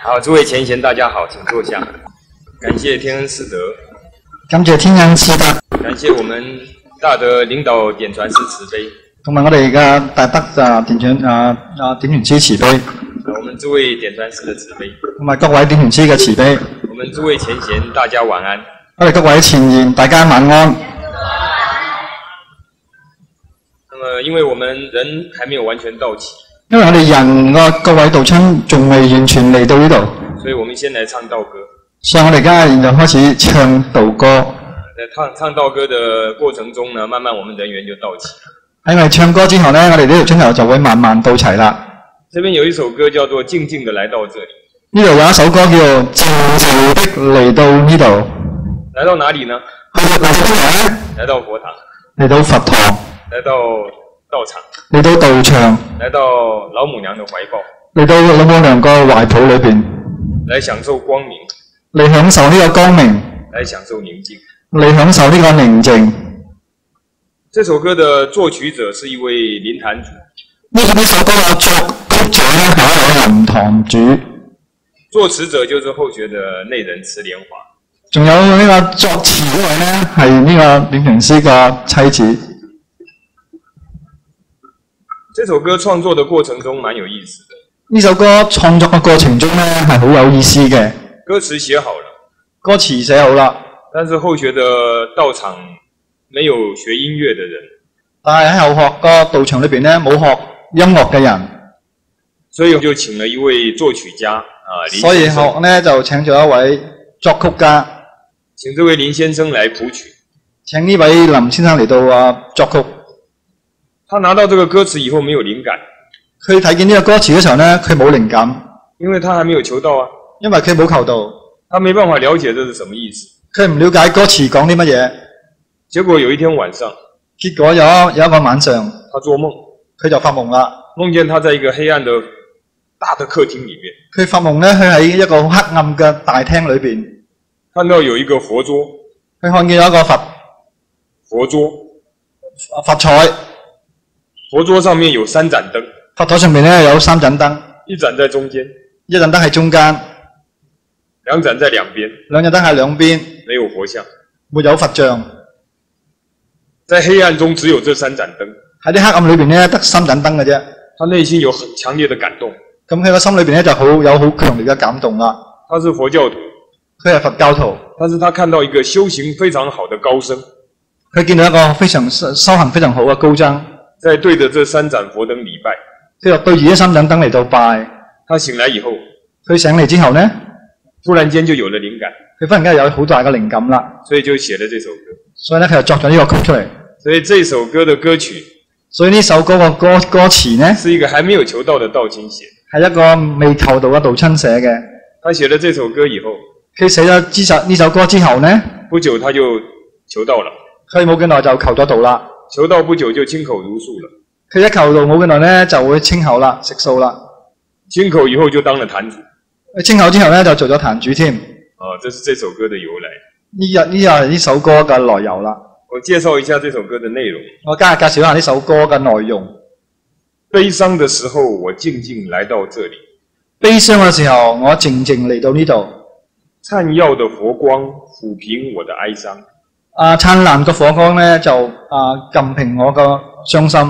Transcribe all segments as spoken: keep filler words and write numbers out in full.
好，诸位前贤大家好，请坐下。感谢天恩师德， 感謝天恩師德， 感謝我們大德領導點傳師慈悲， 同埋我哋嘅大德啊點傳啊啊點傳師慈悲， 我們諸位點傳師的慈悲， 同埋各位點傳師嘅慈悲。 我們諸位前賢大家晚安。 我哋各位前賢大家晚安。 那麼，因為我們人還沒有完全到齊， 因為我哋人個各位道親仲未完全嚟到呢度， 所以我們先來唱道歌。 所以我哋而家現在開始唱道歌。 在唱唱道歌的過程中呢，慢慢我們人緣就到齊。 因為唱歌之後呢，我哋呢條鐘頭就會慢慢到齊啦。 這邊有一首歌叫做《靜靜的來到這裡》。 呢度有一首歌叫做《靜靜的嚟到呢度》。 來到哪裡呢？ 嚟到邊度呢？ 來到佛堂。 嚟到佛堂。 來到道場。 嚟到道場。 來到老母娘的懷抱。 嚟到老母娘個懷抱裏邊。 來享受光明。 嚟享受呢個光明。 來享受寧靜。 嚟享受呢個寧靜。 這首歌的作曲者是一位臨壇主。 呢呢首歌嘅作曲者咧係一位臨壇主。 作詞者就是後學的內人慈蓮華。 仲有呢個作詞嗰位咧係呢個點傳師嘅妻子。 這首歌創作的過程中蠻有意思的。 呢首歌創作嘅過程中咧係好有意思嘅。 歌詞寫好了， 歌詞寫好啦， 但是後學的道場沒有學音樂的人， 但係喺後學個道場裏邊咧冇學音樂嘅人， 所以我就請了一位作曲家啊，林所以先生學咧就請咗一位作曲家， 請這位林先生來譜曲。 請呢位林先生嚟到啊作曲。 他拿到這個歌詞以後沒有靈感， 佢睇見呢個歌詞嘅時候咧，佢冇靈感， 因為他還沒有求道啊， 因為佢冇求道， 他沒辦法了解這是什麼意思。 佢唔了解歌詞講啲乜嘢。 結果有一天晚上， 結果有有一個晚上， 他做夢， 佢就發夢啦， 夢見他在一個黑暗的大的客廳裡面， 佢發夢咧，佢喺一個黑暗嘅大廳裏邊， 看到有一個佛桌， 佢看見有一個佛佛桌， 佛台， 佛桌上面有三盞燈， 佛台上面咧有三盞燈， 一盞在中間， 一盞燈喺中間， 兩盞在兩邊， 兩盞燈喺兩邊， 沒有佛像， 沒有佛像， 在黑暗中只有這三盞燈。 喺啲黑暗裏邊咧得三盞燈嘅啫。 他內心有很強烈的感動。 咁佢個心裏邊咧就好有好強烈嘅感動啦。 他是佛教徒， 佢係佛教徒， 但是他看到一個修行非常好的高僧， 佢見到一個非常修行非常好嘅高僧， 在對着這三盞佛燈禮拜。 佢就對住呢三盞燈嚟到拜。 他醒來以後， 佢醒嚟之後呢， 突然間就有了靈感， 佢忽然間有好大嘅靈感啦， 所以就寫了這首歌。 所以咧佢就作咗呢個曲出嚟。 所以這首歌的歌曲， 所以呢首歌嘅歌歌詞呢， 是一個還沒有求道的道親寫， 係一個未求道嘅道親寫嘅。 他寫了這首歌以後， 佢寫咗呢首呢首歌之後呢， 不久他就求道了。 佢冇幾耐就求咗道啦。 求道不久就清口如素了。 佢一求道冇幾耐呢，就會清口啦，食素啦。 清口以後就當了壇主。 清口之後呢，就做咗壇主添。 哦，這是這首歌的由來。 呢日呢又係呢首歌嘅來由啦。 我介紹一下這首歌的內容。 我今日介紹一下呢首歌嘅內容。 悲傷的時候，我靜靜來到這裡。 悲傷嘅時候，我靜靜嚟到呢度。 燦耀的佛光撫平我的哀傷。 啊，燦爛嘅火光呢，就啊撳平我個傷心。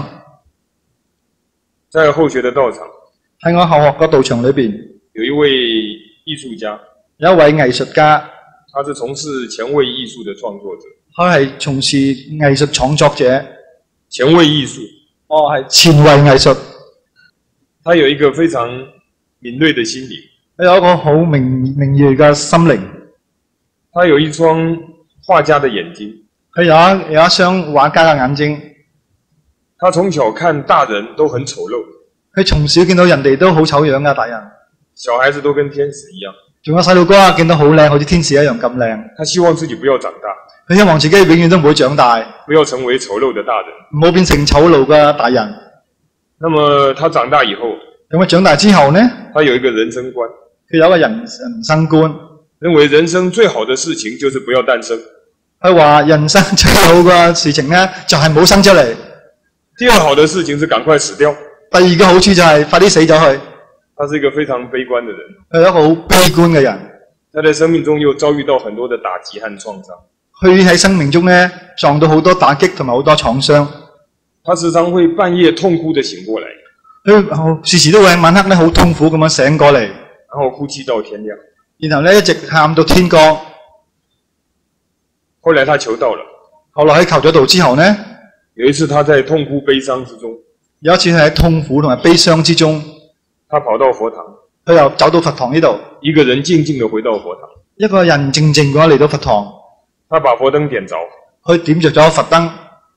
在後學的道場， 喺我後學嘅道場裏邊， 有一位藝術家， 有一位藝術家， 他是從事前衛藝術的創作者。 佢係從事藝術創作者。 前衛藝術。 哦，係前衛藝術。 他有一個非常敏銳的心靈。 佢有一個好明明銳嘅心靈。 他有一雙畫家的眼睛。 佢有一有一雙畫家嘅眼睛。 他從小看大人都很醜陋。 佢從小見到人哋都好醜樣㗎，大人。 小孩子都跟天使一樣。仲有細路哥啊，見到好靚，好似天使一樣咁靚。 他希望自己不要長大。 佢希望自己永遠都唔會長大。 不要成為醜陋的大人。 唔好變成醜陋嘅大人。 那麼他長大以後， 咁佢長大之後呢？ 他有一個人生觀。 佢有一個人人生觀， 認為人生最好的事情就是不要誕生。 佢話人生最好嘅事情呢，就係冇生出嚟。 第二好的事情是趕快死掉。 第二個好處就係快啲死咗去。 他是一个非常悲觀的人， 佢係一個好悲觀嘅人。 他在生命中又遭遇到很多的打擊和創傷。 佢喺生命中咧撞到好多打擊同埋好多創傷。 他時常會半夜痛哭地醒過來， 佢時時都會喺晚黑咧好痛苦咁樣醒過嚟， 然後哭泣到天亮。 然後咧一直喊到天光。 後來他求道了， 後來喺求咗道之後呢， 有一次他在痛哭悲傷之中， 有一次係喺痛苦同埋悲傷之中， 他跑到佛堂， 佢又走到佛堂呢度， 一個人靜靜地回到佛堂， 一個人靜靜咁嚟到佛堂， 他把佛燈點着， 佢點着咗佛燈，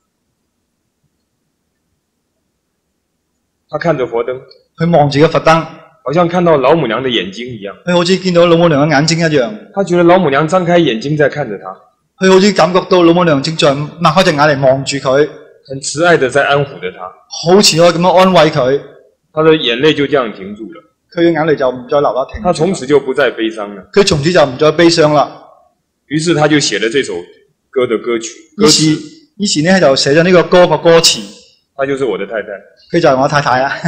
他看着佛燈， 佢望住個佛燈， 好像看到老母娘的眼睛一樣， 佢好似見到老母娘嘅眼睛一樣， 他覺得老母娘張開眼睛在看着他， 佢好似感覺到老母娘正在擘開隻眼嚟望住佢， 很慈愛地在安撫着他， 好慈愛咁樣安慰佢， 他的眼淚就這樣停住了， 佢嘅眼淚就唔再流啦，停。 他從此就不再悲傷了， 佢從此就唔再悲傷啦。 於是他就寫了這首歌的歌曲，歌詞， 於是呢就寫咗呢個歌嘅歌詞。 她就是我的太太， 佢就係我太太啊。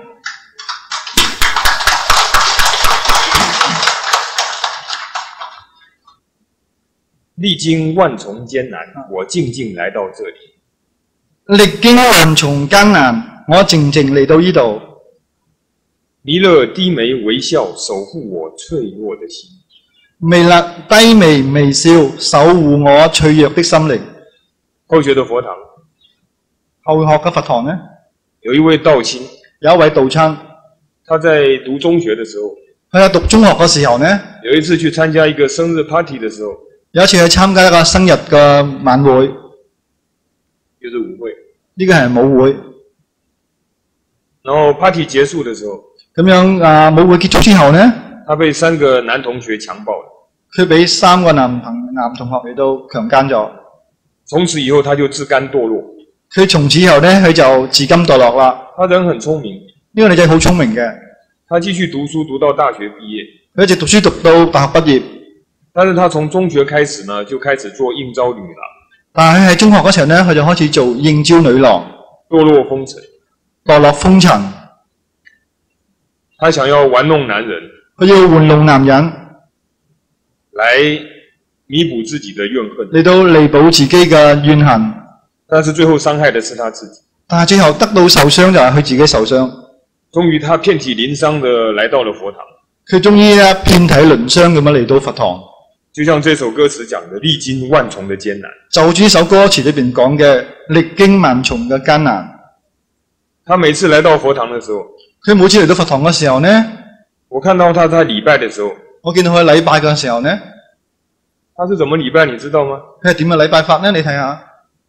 歷經萬重艱難，我靜靜來到這裡。 歷經萬重艱難，我靜靜嚟到呢度。 彌勒低眉微笑，守護我脆弱的心。 彌勒低眉微笑，守護我脆弱的心靈。 後學的佛堂， 後學嘅佛堂呢， 有一位道親， 有一位道親， 他在讀中學的時候， 佢喺讀中學嘅時候呢， 有一次去參加一個生日 party 的時候， 有一次去參加一個生日嘅晚會， 就是舞會。 呢個係舞會。 然後 party 結束的時候， 咁樣啊，舞會結束之後呢， 他被三個男同學強暴了。 佢俾三個男朋男同學嚟到強姦咗。 從此以後，他就自甘墮落。 佢從此以後呢，佢就自甘墮落啦。 他人很聰明， 呢個女仔好聰明嘅。 他繼續讀書讀到大學畢業， 佢一直讀書讀到大學畢業。 但是他從中學開始呢，就開始做應招女郎。 但係佢喺中學嗰時候呢，佢就開始做應招女郎， 墮落風塵， 墮落風塵。 他想要玩弄男人， 佢要玩弄男人， 來彌補自己的怨恨， 嚟到彌補自己嘅怨恨。 但是最後傷害的是他自己。 但係最後得到受傷就係佢自己受傷。 終於他遍體鱗傷地來到了佛堂。 佢終於咧遍體鱗傷咁樣嚟到佛堂。 就像這首歌詞講的，歷經萬重的艱難。就好似呢首歌詞裏邊講嘅歷經萬重嘅艱難。 他每次來到佛堂的時候， 佢每次嚟到佛堂嘅時候呢， 我看到他在禮拜的時候， 我見到佢禮拜嘅時候呢， 他是怎麼禮拜你知道嗎？ 佢係點嘅禮拜法呢？你睇下。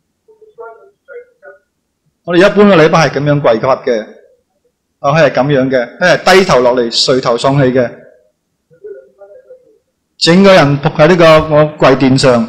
我哋一般嘅禮拜係咁樣跪法嘅，啊佢係咁樣嘅，佢係低頭落嚟垂頭喪氣嘅，整個人仆喺呢個我跪墊上，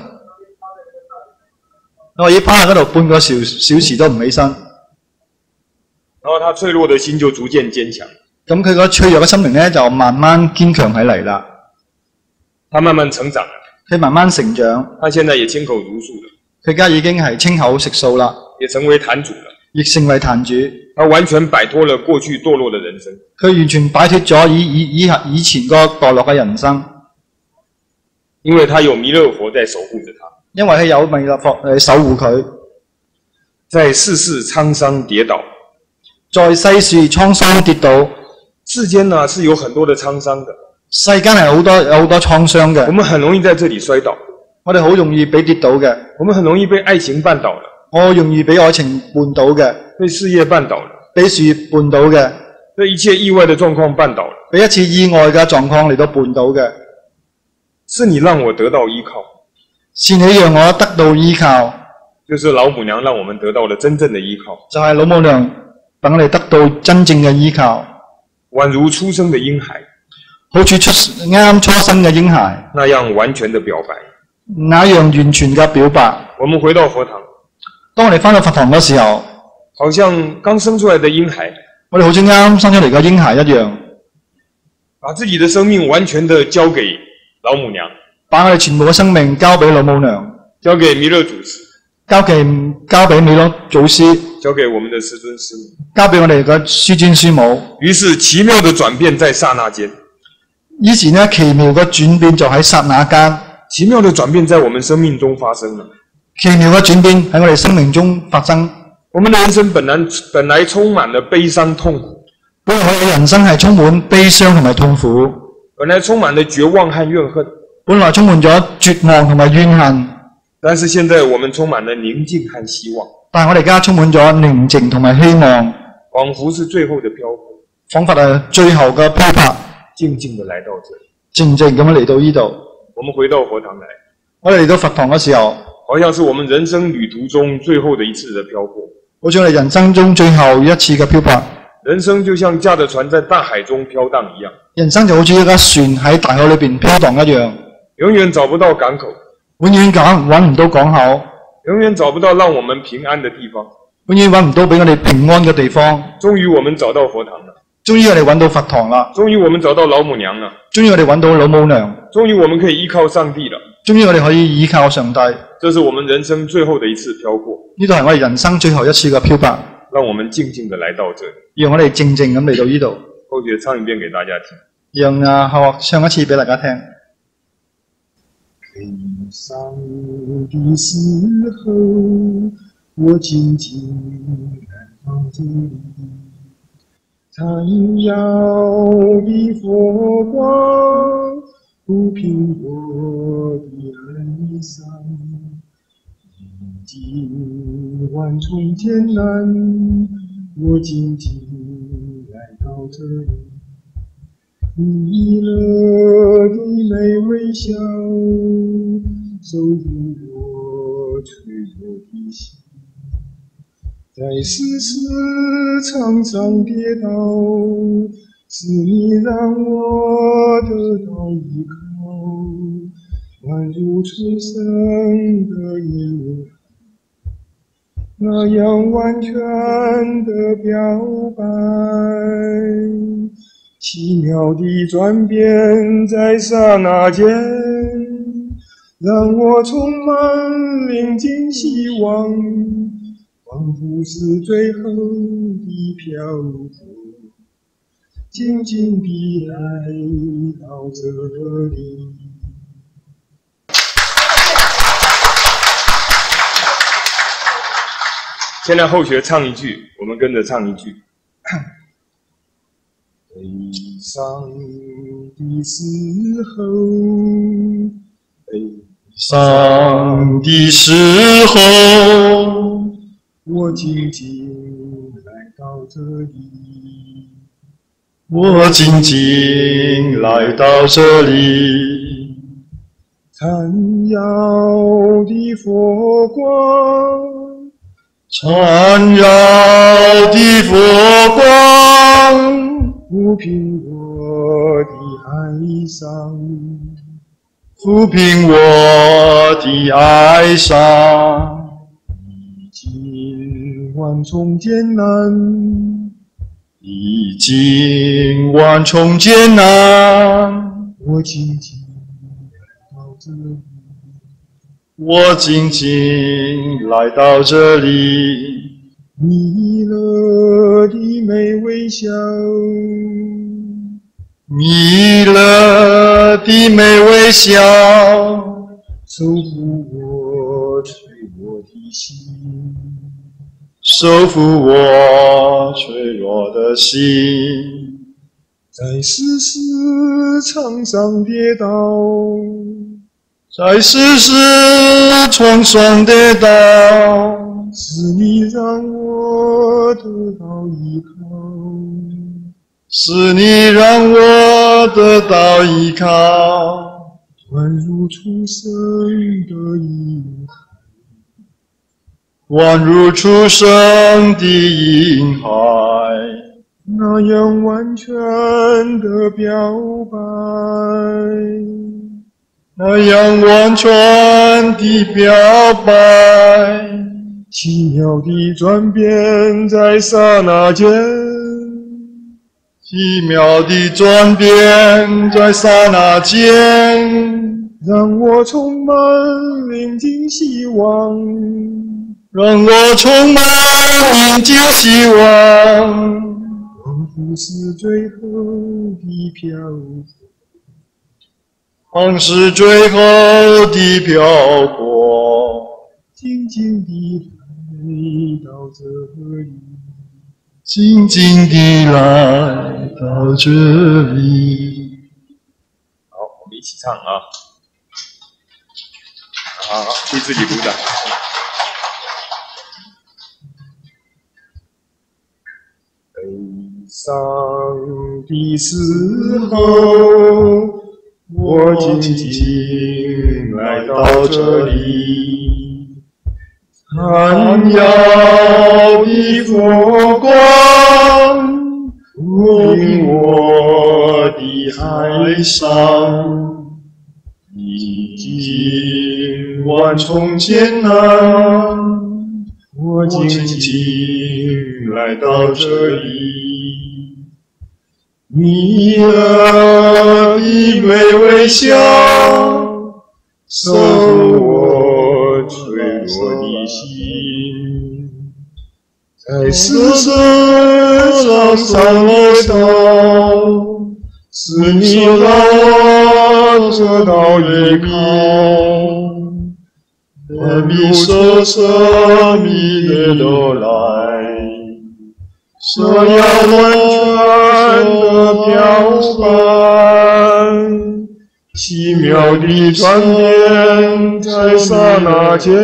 我已趴喺嗰度半個小小時都唔起身。 然後他脆弱的心就逐漸堅強。 咁佢個脆弱嘅心靈咧就慢慢堅強起嚟啦。 他慢慢成長了。 佢慢慢成長。 他現在也清口如數了。 佢而家已經係清口食素啦。 也成為壇主了。 亦成為壇主。 他完全擺脫了過去墮落的人生。 佢完全擺脫咗以以以以前個墮落嘅人生。 因為他有彌勒佛在守護着他。 因為佢有彌勒佛嚟守護佢。 在世事滄桑跌倒。 在世事滄桑跌倒。 世間呢是有很多的滄桑的。 世間係好多有好多滄桑嘅。 我們很容易在這裡摔倒。 我哋好容易俾跌倒嘅。 我們很容易被愛情絆倒了。 我容易俾愛情絆倒嘅。 被事業絆倒了。 俾事業絆倒嘅。 被一切意外的狀況絆倒了。 俾一次意外嘅狀況嚟到絆倒嘅。 是你讓我得到依靠。 是你讓我得到依靠。 就是老母娘讓我們得到了真正的依靠。 就係老母娘等我哋得到真正嘅依靠。 宛如出生的嬰孩。 好似出啱啱出生嘅嬰孩。 那樣完全的表白。 那樣完全嘅表白。 我們回到佛堂。 當我哋返到佛堂嘅時候， 好像剛生出來的嬰孩， 我哋好似啱啱生出嚟嘅嬰孩一樣， 把自己的生命完全的交給老母娘， 把我哋全部嘅生命交俾老母娘， 交給彌勒祖師， 交給交俾彌勒祖師， 交给我们的师尊师母， 交俾我哋嘅師尊師母。 於是奇妙的轉變在剎那間。 於是呢，奇妙嘅轉變就喺剎那間。 奇妙的轉變在我們生命中發生了。 奇妙嘅轉變喺我哋生命中發生。 我們的人生本來本來充滿了悲傷痛苦， 本來我哋嘅人生係充滿悲傷同埋痛苦， 本來充滿了絕望和怨恨， 本來充滿咗絕望同埋怨恨。 但是現在我們充滿了寧靜和希望。 但係我哋而家充滿咗寧靜同埋希望， 仿佛是最後的漂泊， 彷彿係最後嘅漂泊， 靜靜地來到這裡， 靜靜咁樣嚟到呢度。 我們回到佛堂來， 我哋嚟到佛堂嘅時候， 好像是我們人生旅途中最後的一次的漂泊。 好似我哋人生中最後一次嘅漂泊。 人生就像駕着船在大海中飄蕩一樣， 人生就好似一架船喺大海裏邊飄蕩一樣， 永遠找不到港口， 永遠揾揾唔到港口， 永遠找不到讓我們平安的地方， 永遠揾唔到俾我哋平安嘅地方。 終於我們找到佛堂了， 終於我哋揾到佛堂啦， 終於我們找到老母娘了， 終於我哋揾到老母娘， 終於我們可以依靠上帝了， 終於我哋可以依靠上帝。 這是我們人生最後的一次漂泊， 呢度係我哋人生最後一次嘅漂泊。 讓我們靜靜地來到這裡， 讓我哋靜靜咁嚟到呢度。 後學唱一遍給大家聽。 讓啊後學唱一次俾大家聽。 悲傷的時候，我靜靜來到這裡，殘耀的佛光撫平我的哀傷。經萬重艱難，我靜靜來到這裡，你樂的眉微笑，守護我脆弱的心，在世事常常跌倒，是你讓我得到依靠，宛如初生的嬰孩，那樣完全的表白，奇妙的轉變在剎那間，讓我充滿寧靜希望，仿佛是最後的漂泊，靜靜地來到這裡。現在後學唱一句，我們跟着唱一句。悲傷的時候，悲傷的時候， 我靜靜來到這裡， 我靜靜來到這裡， 殘耀的佛光， 殘耀的佛光， 撫平我的哀傷， 撫平我的哀傷。 歷經萬重艱難， 歷經萬重艱難， 我靜靜來到這裡。 我靜靜來到這裡， 彌勒的眉微笑， 彌勒的眉微笑， 守護我脆弱的心， 守護我脆弱的心， 在世事常常跌倒， 在世事創傷跌倒， 是你讓我得到依靠， 是你讓我得到依靠， 宛如初生的嬰孩， 宛如初生的嬰孩， 那樣完全的表白， 那樣完全的表白， 奇妙的轉變在剎那間， 奇妙的轉變在剎那間， 讓我充滿寧靜希望， 让我充满迎接希望。 仿佛是最后的漂泊， 仿是最后的漂泊， 静静地来到这里， 静静地来到这里。 好，我们一起唱啊！好好，替自己鼓掌。 悲伤的时候，我静静来到这里，闪耀的佛光抚平我的哀伤，历经万重艰难，我静静来到这里，你的一枚微笑，守我脆弱的心，在世上上了手，是你让我得到依靠。神秘色神秘的到来，这样完全的表白，奇妙的转变在刹那间，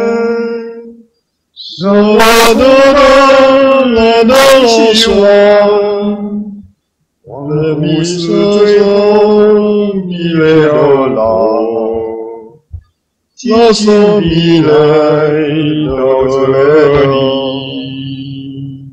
让我得到了的希望。神秘色神秘的到来。静静地来到这里。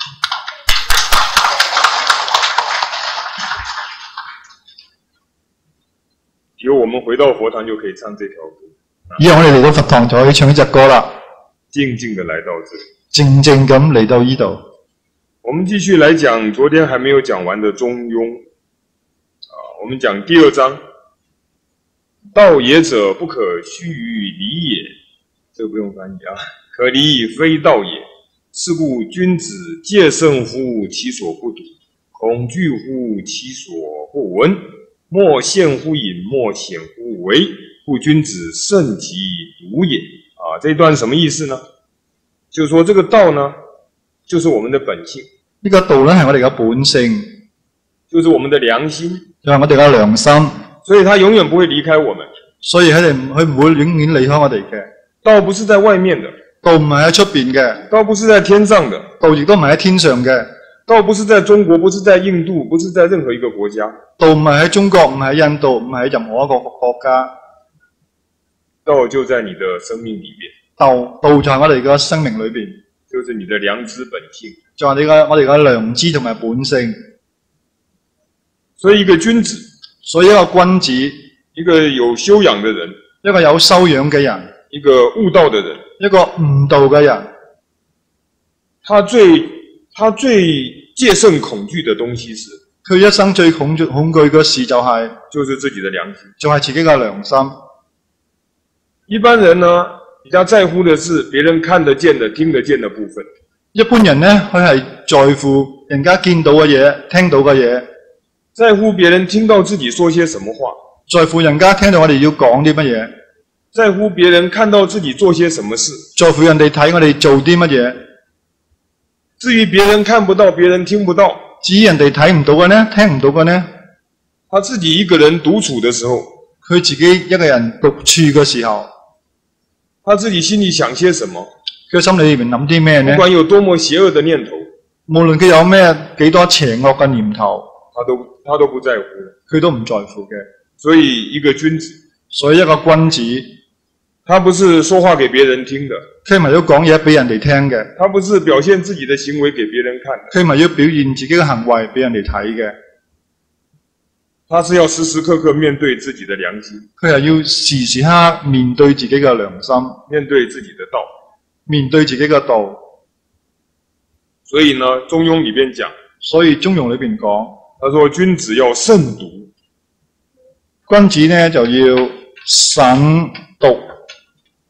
以后我们回到佛堂就可以唱这条歌。 以後我哋嚟到佛堂就可以唱呢隻歌啦。 靜靜地來到這裡， 靜靜咁嚟到呢度。 我們繼續來講昨天還沒有講完的中庸。啊，我們講第二章。道也者，不可虛於離也。這個不用翻譯啊。可離非道也。是故君子戒慎乎其所不睹，恐懼乎其所不聞，莫羨乎隱，莫顯乎微。故君子慎其獨也。啊，這一段什麼意思呢？就是說，這個道呢，就是我們的本性。 呢個道呢，係我哋嘅本性， 就是我們的良心， 就係我哋嘅良心。所以它永遠不會離開我們。 所以佢哋佢唔會永遠離開我哋嘅。 道不是在外面的， 道唔係喺出邊嘅。 道不是在天上的， 道亦都唔係喺天上嘅。 道不是在中國，不是在印度，不是在任何一個國家。 道唔係喺中國，唔係喺印度，唔係喺任何一個國家。 道就在你的生命裡面。 道道就係我哋嘅生命裏邊， 就是你的良知本性， 就係你嘅我哋嘅良知同埋本性。 所以一個君子， 所以一個君子， 一個有修養的人， 一個有修養嘅人， 一個悟道的人， 一個悟道嘅人， 他最他最戒慎恐懼的東西是， 佢一生最恐懼恐懼嘅事就係、是， 就是自己的良心， 就係自己嘅良心。 一般人呢，比較在乎的是別人看得見的、聽得見的部分。 一般人呢，佢係在乎人家見到嘅嘢、聽到嘅嘢， 在乎別人聽到自己說些什麼話， 在乎人家聽到我哋要講啲乜嘢， 在乎別人看到自己做些什麼事， 在乎人哋睇我哋做啲乜嘢。 至於別人看不到、別人聽不到， 至於人哋睇唔到嘅呢、聽唔到嘅呢， 他自己一個人獨處的時候， 佢自己一個人獨處嘅時候， 他自己心裡想些什麼？ 佢心裏面諗啲咩呢？ 不管有多麼邪惡的念頭， 無論佢有咩幾多邪惡嘅念頭， 他都他都不在乎， 佢都唔在乎嘅。 所以一個君子， 所以一個君子， 他不是說話給別人聽的， 佢唔係要講嘢俾人哋聽嘅， 他不是表現自己的行為給別人看的， 佢唔係要表現自己嘅行為俾人哋睇嘅， 他是要時時刻刻面對自己的良心， 佢係要時時刻刻面對自己嘅良心， 面對自己的道， 面對自己嘅道。 所以呢，中庸裏邊講， 所以中庸裏邊講， 他說君子要慎獨， 君子呢就要慎獨。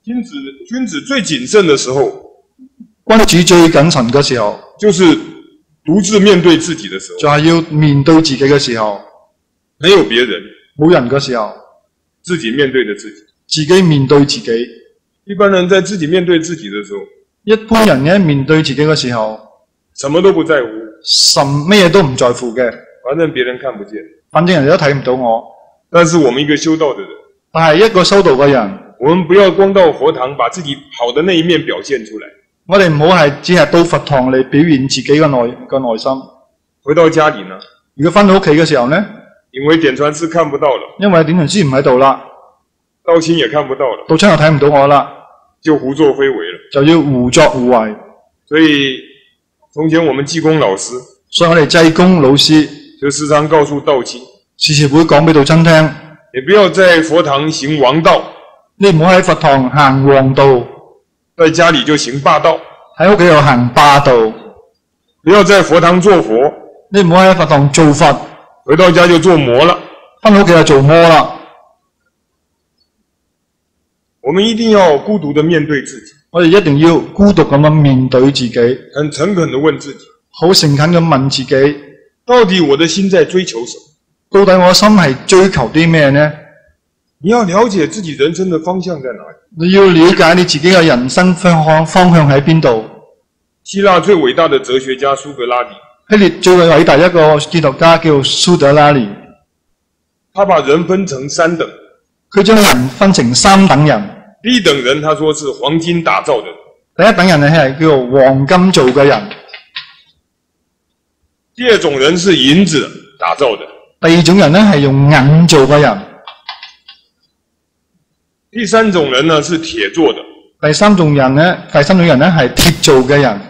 君子君子最谨慎的时候， 君主最謹慎嘅時候， 就是獨自面對自己的時候， 就係要面對自己嘅時候， 沒有別人， 冇人嘅時候， 自己面對着自己。 自己面對自己。 一般人在自己面對自己的時候， 一般人嘅面對自己嘅時候， 什麼都不在乎， 什咩嘢都唔在乎嘅， 反正別人看不見， 反正人哋都睇唔到我。 但是我們一個修道的人， 但係一個修道嘅人， 我們不要光到佛堂把自己好的那一面表現出來。 我哋唔好係只係到佛堂嚟表現自己嘅內嘅內心。 回到家裡呢， 如果返到屋企嘅時候呢， 因為點傳師看不到了， 因為點傳師唔喺度啦， 道親也看不到了， 道親又睇唔到我啦， 就胡作非為了， 就要胡作胡為。 所以從前我們濟公老師， 所以我哋濟公老師就時常告訴道親， 時時會講俾道親聽， 你不要在佛堂行王道， 你唔好喺佛堂行王道， 在家裡就行霸道， 喺屋企又行霸道。 不要在佛堂做佛， 你唔好喺佛堂做佛， 回到家就做魔了， 返到屋企就做魔啦。 我們一定要孤獨地面對自己， 我哋一定要孤獨咁樣面對自己， 很誠懇地問自己， 好誠懇咁問自己， 到底我的心在追求什麼？ 到底我心係追求啲咩呢？ 你要了解自己人生的方向在哪裡。 你要了解你自己嘅人生方向方向喺邊度。 希臘最偉大的哲學家蘇格拉底， 希臘最偉大一個哲學家叫蘇格拉底， 他把人分成三等， 佢將人分成三等人。 第一等人，他說是黃金打造的人； 第一等人係叫做黃金做嘅人； 第二種人是銀子打造的； 第二種人呢係用銀做嘅人； 第三種人呢是鐵做的； 第三種人呢，第三種人呢係鐵做嘅人。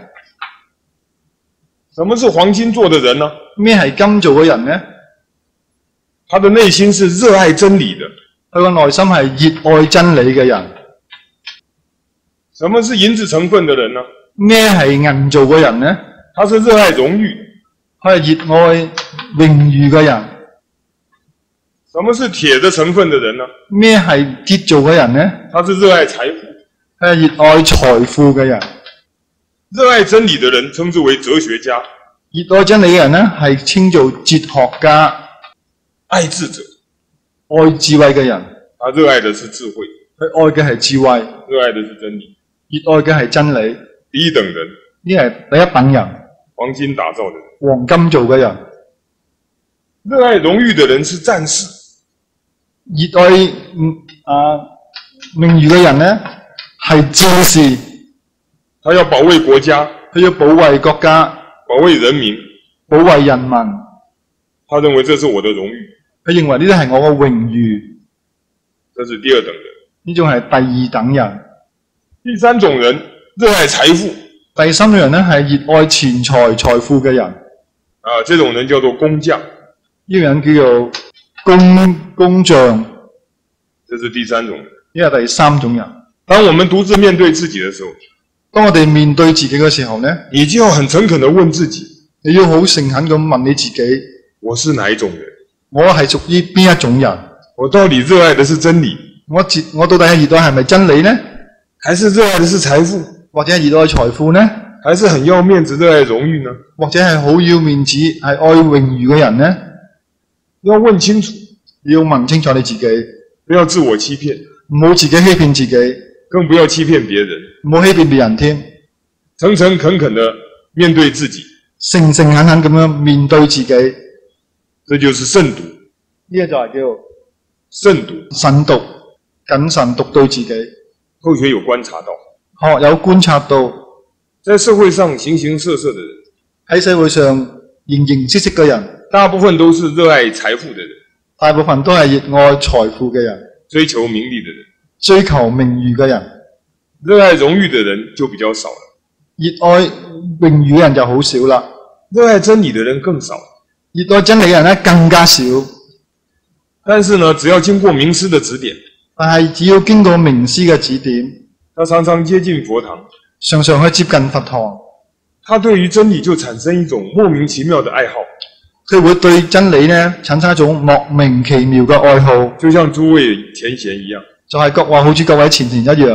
什麼是黃金做的人呢？ 咩係金做嘅人呢？ 他的內心是熱愛真理的， 佢個內心係熱愛真理嘅人。 什麼是銀子成分的人呢？ 咩係銀做嘅人呢？ 他是熱愛榮譽， 佢係熱愛榮譽嘅人。 什麼是鐵的成分的人呢？ 咩係鐵做嘅人呢？ 他是熱愛財富， 佢係熱愛財富嘅人。 熱愛真理的人稱之為哲學家， 熱愛真理嘅人呢係稱做哲學家。 愛智者， 愛智慧嘅人， 他熱愛的是智慧， 佢愛嘅係智慧， 熱愛的是真理， 熱愛嘅係真理。 第一等人， 呢係第一等人， 黃金打造的人。 黃金做嘅人。 熱愛榮譽的人是戰士， 熱愛嗯啊名譽嘅人呢係戰士， 他要保衛國家， 佢要保衛國家， 保衛人民， 保衛人民。 他認為這是我的榮譽， 佢認為呢啲係我嘅榮譽。 這是第二等人。 呢種係第二等人。 第三種人熱愛財富， 第三種人呢係熱愛錢財財富嘅人。 啊，這種人叫做工匠， 呢個人叫做工工匠。 這是第三種人。 呢係第三種人。 當我們獨自面對自己的時候， 當我哋面對自己嘅時候呢， 你就要很誠懇地問自己， 你要好誠懇咁問你自己， 我是哪一種人？ 我係屬於邊一種人？ 我到底熱愛的是真理， 我自我到底係熱愛係咪真理呢？ 還是熱愛的是財富？ 或者係熱愛財富呢？ 還是很要面子、熱愛榮譽呢？ 或者係好要面子、係愛榮譽嘅人呢？ 要問清楚， 要問清楚你自己， 不要自我欺騙， 唔好自己欺騙自己， 更不要欺騙別人， 唔好欺騙別人添。 誠誠懇懇地面對自己， 誠誠懇懇咁樣面對自己， 這就是慎獨。 呢個就係叫慎獨， 慎獨，謹慎獨對自己。 後學有觀察到， 學有觀察到， 在社會上形形色色的人， 喺社會上形形色色嘅人， 大部分都是熱愛財富的人， 大部分都係熱愛財富嘅人， 追求名利的人， 追求名譽嘅人。 熱愛榮譽的人就比較少了， 熱愛榮譽嘅人就好少啦， 熱愛真理的人更少， 熱愛真理嘅人咧更加少。 但是呢，只要經過名師的指點， 但係只要經過名師嘅指點， 他常常接近佛堂， 常常去接近佛堂， 他對於真理就產生一種莫名其妙的愛好。 佢會對真理呢產生一種莫名其妙嘅愛好， 就像諸位前賢一樣， 就係各話好似各位前賢一樣。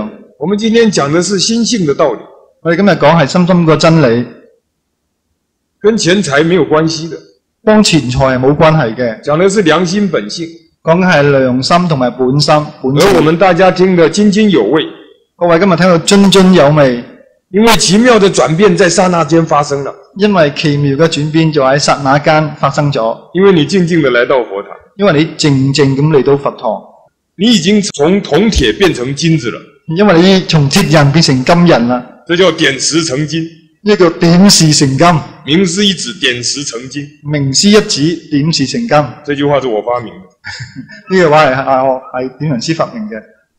我們今天講的是心性的道理。 我哋今日講係心心個真理， 跟錢財沒有關係的， 幫錢財係冇關係嘅。 講的是良心本性， 講嘅係良心同埋本心。本而我們大家聽得津津有味。 各位今日聽到津津有味， 因為奇妙的轉變在剎那間發生了。 因為奇妙嘅轉變就喺剎那間發生咗。 因為你靜靜地來到佛堂， 因為你靜靜咁嚟到佛堂， 你已經從銅鐵變成金子了。 因為你從鐵人變成金人啦， 這叫點石成金。 呢個點石成金， 名師一指點石成金。 名師一指點石成金。 這句話是我發明的。 呢句話係係係點人師發明嘅。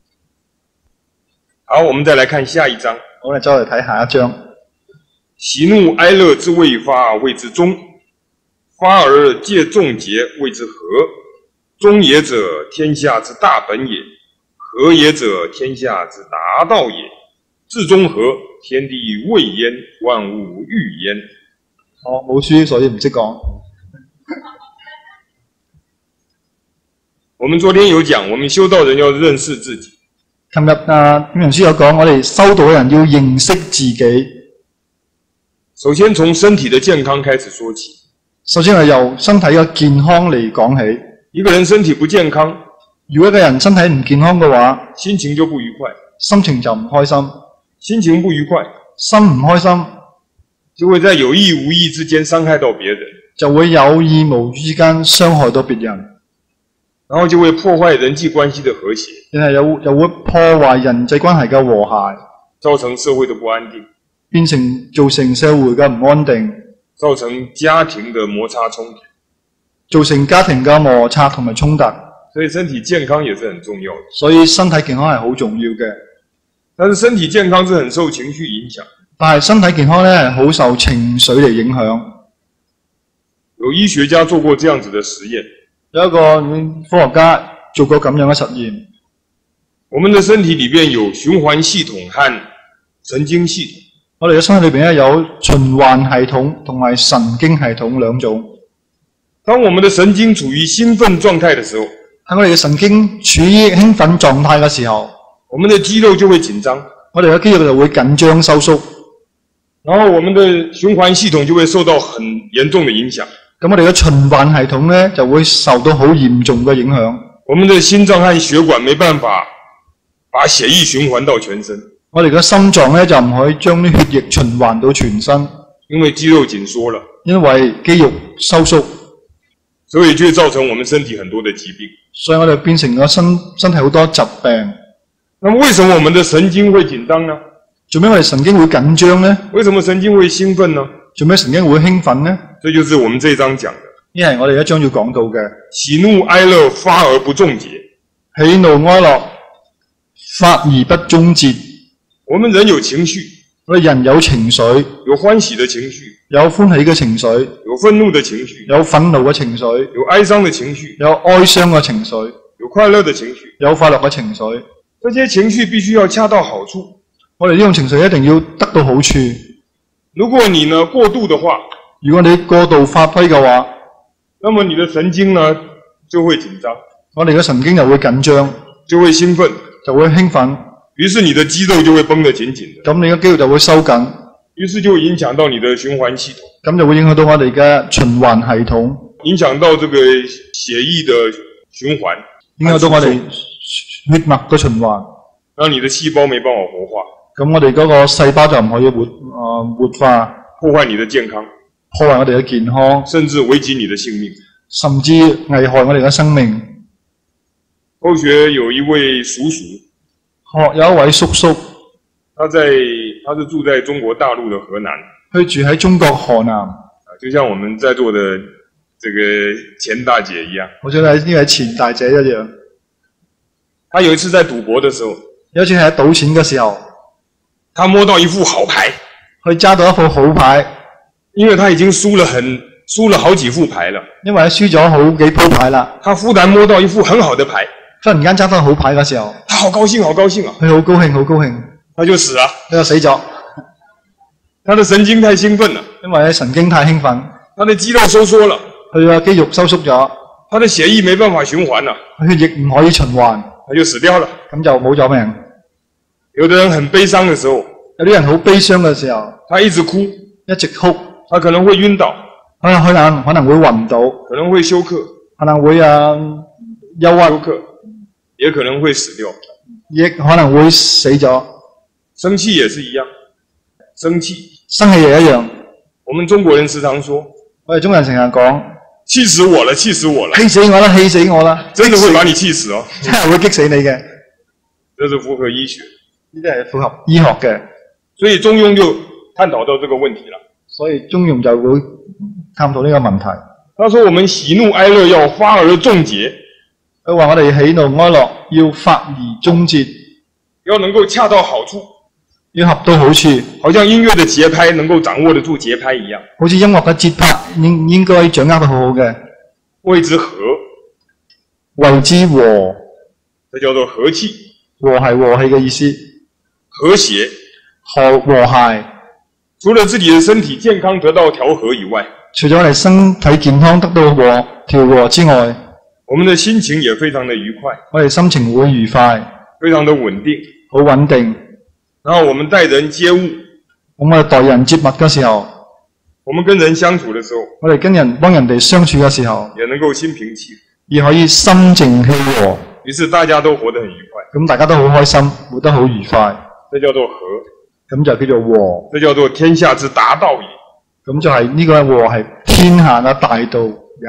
好，我們再來看下一章。 我哋再嚟睇下一章。 喜怒哀樂之未發，謂之中；發而借眾結，謂之和。中也者，天下之大本也；和也者，天下之達道也。至中和，天地未焉，萬物欲焉。 我冇書，所以唔識講。 我們昨天有講，我們修道人要認識自己。 琴日啊，點人師有講，我哋修道嘅人要認識自己。 首先從身體的健康開始說起。 首先係由身體嘅健康嚟講起。 一個人身體不健康， 如果一個人身體唔健康嘅話， 心情就不愉快， 心情就唔開心。 心情不愉快， 心唔開心， 就會在有意無意之間傷害到別人， 就會有意無意之間傷害到別人， 然後就會破壞人際關係的和諧， 然後又又會破壞人際關係嘅和諧， 造成社會的不安定， 變成造成社會嘅唔安定， 造成家庭的摩擦衝突， 造成家庭嘅摩擦同埋衝突。 所以身體健康也是很重要的。 所以身體健康係好重要嘅。 但是身體健康是很受情緒影響。 但係身體健康咧係好受情緒嚟影響。 有醫學家做過這樣子的實驗。 有一個科學家做過咁樣嘅實驗。 我們的身體裏邊有循環系統和神經系統。 我哋嘅身體裏邊咧有循環系統同埋神經系統兩種。 當我們的神經處於興奮狀態的時候， 喺我哋嘅神經處於興奮狀態嘅時候， 我們的肌肉就會緊張， 我哋嘅肌肉就會緊張收縮， 然後我們的循環系統就會受到很嚴重的影響。 咁我哋嘅循環系統咧就會受到好嚴重嘅影響。 我們的心臟和血管沒辦法把血液循環到全身。 我哋嘅心臟咧就唔可以將啲血液循環到全身， 因為肌肉緊縮了， 因為肌肉收縮， 所以就會造成我們身體很多的疾病。 所以我哋變成咗身身體好多疾病。 那麼為什麼我們的神經會緊張呢？ 做咩我哋神經會緊張呢？ 為什麼神經會興奮呢？ 做咩神經會興奮呢？ 這就是我們這一章講的。 呢係我哋一章要講到嘅。 喜怒哀樂發而不終結。 喜怒哀樂發而不終結。 我們人有情緒， 我哋人有情緒， 有歡喜的情緒， 有歡喜嘅情緒， 有憤怒的情緒， 有憤怒嘅情緒， 有哀傷的情緒， 有哀傷嘅情緒， 有快樂的情緒， 有快樂嘅情緒。 這些情緒必須要恰到好處。 我哋呢種情緒一定要得到好處。 如果你呢過度的話， 如果你過度發揮嘅話， 那麼你的神經呢就會緊張， 我哋嘅神經就會緊張， 就會興奮， 就會興奮。 於是你的肌肉就會繃得緊緊的。 咁你嘅肌肉就會收緊， 於是就會影響到你的循環系統。 咁就會影響到我哋嘅循環系統， 影響到這個血液的循環， 影響到我哋血脈嘅循環， 讓你的細胞沒辦法活化。 咁我哋嗰個細胞就唔可以活啊、呃、活化， 破壞你的健康， 破壞我哋嘅健康， 甚至危及你的性命， 甚至危害我哋嘅生命。 後學有一位叔叔， 學有一位叔叔， 他在他是住在中國大陸的河南， 佢住喺中國河南， 就像我們在座的這個錢大姐一樣， 好似係呢位錢大姐一樣。 他有一次在賭博的時候， 有一次喺賭錢嘅時候， 他摸到一副好牌， 佢揸到一副好牌， 因為他已經輸了很輸了好幾副牌了， 因為佢輸咗好幾鋪牌啦。 他忽然摸到一副很好的牌， 忽然間揸翻好牌嘅時候， 他好高興，好高興啊！ 佢好高興，好高興， 他就死了， 佢就死咗。 他的神經太興奮了， 因為神經太興奮， 他的肌肉收縮了， 佢嘅肌肉收縮咗， 他的血液沒辦法循環了， 血液唔可以循環， 他就死掉了。 咁就冇咗命。 有的人很悲傷嘅時候， 有啲人好悲傷嘅時候， 他一直哭， 一直哭， 他可能會暈倒， 可能可能可能會暈倒， 可能會休克， 可能會啊憂鬱， 休克，也可能會死掉， 亦可能會死咗。 生氣也是一樣，生氣， 生氣亦一樣。 我們中國人時常說， 我哋中國人成日講， 氣死我了，氣死我了， 氣死我啦，氣死我啦， 真的會把你氣死哦， 真係會激死你嘅。 這是符合醫學， 呢啲係符合醫學嘅。 所以中庸就探討到這個問題了。 所以中庸就會探討呢個問題。 他說：我們喜怒哀樂要發而眾節。 佢話我哋喜怒哀樂要發而眾節， 要能夠恰到好處， 要合到好處， 好像音樂的節拍能夠掌握得住節拍一樣。 好似音樂嘅節拍應應該掌握得好好嘅。 謂之和， 謂之和， 這叫做和氣。 和係和氣嘅意思。 和諧， 和和諧。 除了自己的身體健康得到調和以外， 除咗我哋身體健康得到和調和之外， 我們的心情也非常的愉快， 我哋心情會愉快， 非常的穩定， 好穩定。 然後我們待人接物， 咁我哋待人接物嘅時候， 我們跟人相處的時候， 我哋跟人幫人哋相處嘅時候， 也能夠心平氣和， 亦可以心靜氣和。 於是大家都活得很愉快， 咁大家都好開心，活得好愉快。 這叫做和， 咁就叫做和。 這叫做天下之大道也。 咁就係呢個和係天下嘅大道也，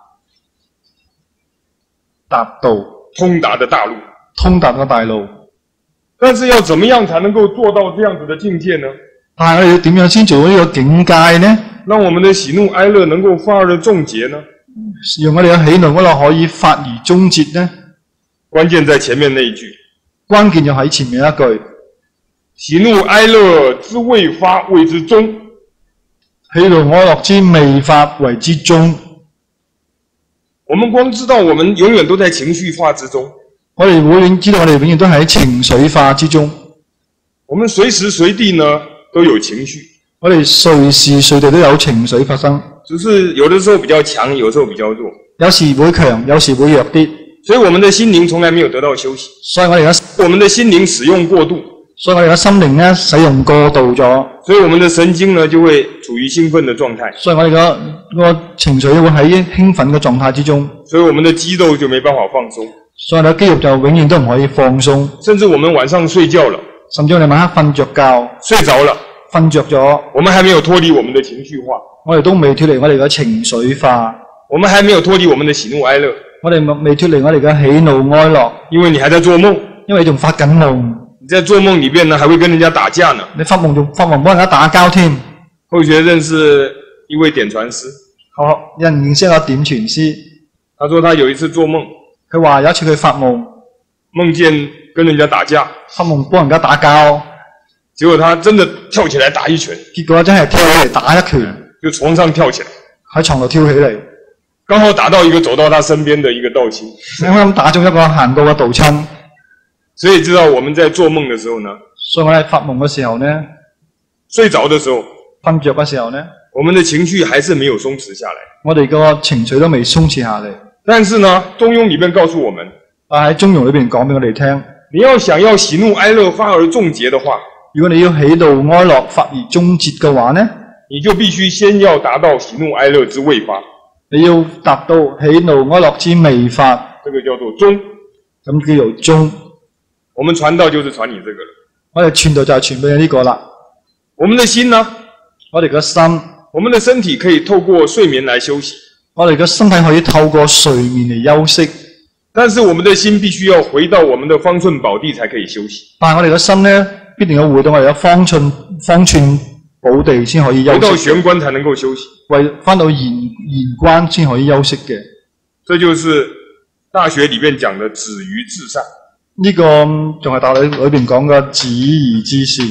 達道， 通達的大路， 通達嘅大路。 但是要怎麼樣才能夠做到這樣子的境界呢？ 但係我哋要點樣先做到呢個境界呢？ 讓我們的喜怒哀樂能夠發而眾節呢？ 讓我哋嘅喜怒哀樂可以發而眾節呢？ 關鍵在前面那一句， 關鍵就喺前面一句， 喜怒哀樂之未發謂之中， 喜怒哀樂之未發為之中。 我們光知道我們永遠都在情緒化之中， 我哋永遠知道我哋永遠都喺情緒化之中。 我們隨時隨地呢都有情緒， 我哋隨時隨地都有情緒發生， 只是有的時候比較強，有時候比較弱， 有時會強，有時會弱啲。 所以我們的心靈從來沒有得到休息， 所以我哋而家我們的心靈使用過度， 所以我哋嘅心靈咧使用過度咗， 所以我們的神經呢就會處於興奮的狀態， 所以我哋嘅個情緒會喺興奮嘅狀態之中， 所以我們的肌肉就沒辦法放鬆， 所以我哋嘅肌肉就永遠都唔可以放鬆， 甚至我們晚上睡覺了， 甚至我哋晚黑瞓着覺， 睡着了， 瞓着咗， 我們還沒有脫離我們的情緒化， 我哋都未脫離我哋嘅情緒化， 我們還沒有脫離我們的喜怒哀樂， 我哋未脫離我哋嘅喜怒哀樂， 因為你還在做夢， 因為你仲發緊夢， 你在做夢裏邊呢，還會跟人家打架呢。 你發夢仲發夢幫人家打交添。 後學認識一位點傳師， 好，有人認識一個點傳師， 他說他有一次做夢， 佢話有一次佢發夢， 夢見跟人家打架， 發夢幫人家打交， 結果他真的跳起來打一拳， 結果真係跳起嚟打一拳， 就從床上跳起來， 喺床度跳起嚟， 剛好打到一個走到他身邊的一個道親， 啱啱打中一個行過嘅道親。 所以知道我們在做夢的時候呢， 所以我哋發夢嘅時候呢， 睡着的時候， 瞓着嘅時候呢， 我們的情緒還是沒有鬆弛下來， 我哋個情緒都未鬆弛下嚟。 但是呢，中庸裏面告訴我們， 但喺中庸裏邊講俾我哋聽， 你要想要喜怒哀樂發而眾節的話， 如果你要喜怒哀樂發而眾節嘅話呢， 你就必須先要達到喜怒哀樂之未發， 你要達到喜怒哀樂之未發， 這個叫做中， 咁叫做中。 我們傳道就是傳你這個了。 我哋傳道就係傳俾你呢個啦。 我們的心呢？ 我哋嘅心， 我們的身體可以透過睡眠來休息。 我哋嘅身體可以透過睡眠嚟休息， 但是我們的心必須要回到我們的方寸寶地才可以休息。 但係我哋嘅心呢，必定要回到我哋嘅方寸方寸寶地先可以休息。 回到玄關才能夠休息。 為返到玄玄關先可以休息嘅。 這就是大學裏面講的止於至善。 呢個仲係大學裏邊講嘅止而知善。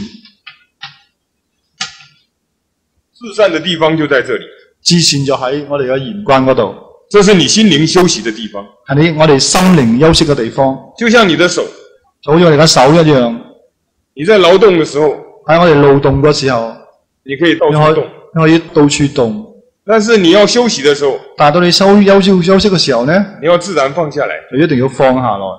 至善的地方就在這裡。 至善就喺我哋嘅玄關嗰度。 這是你心靈休息的地方。 係你我哋心靈休息嘅地方。 就像你的手， 就好似我哋嘅手一樣。 你在勞動嘅時候， 喺我哋勞動嘅時候， 你可以到處動， 你可以到處動。 但是你要休息的時候， 但係到你休休息休息嘅時候呢， 你要自然放下來， 就一定要放下來。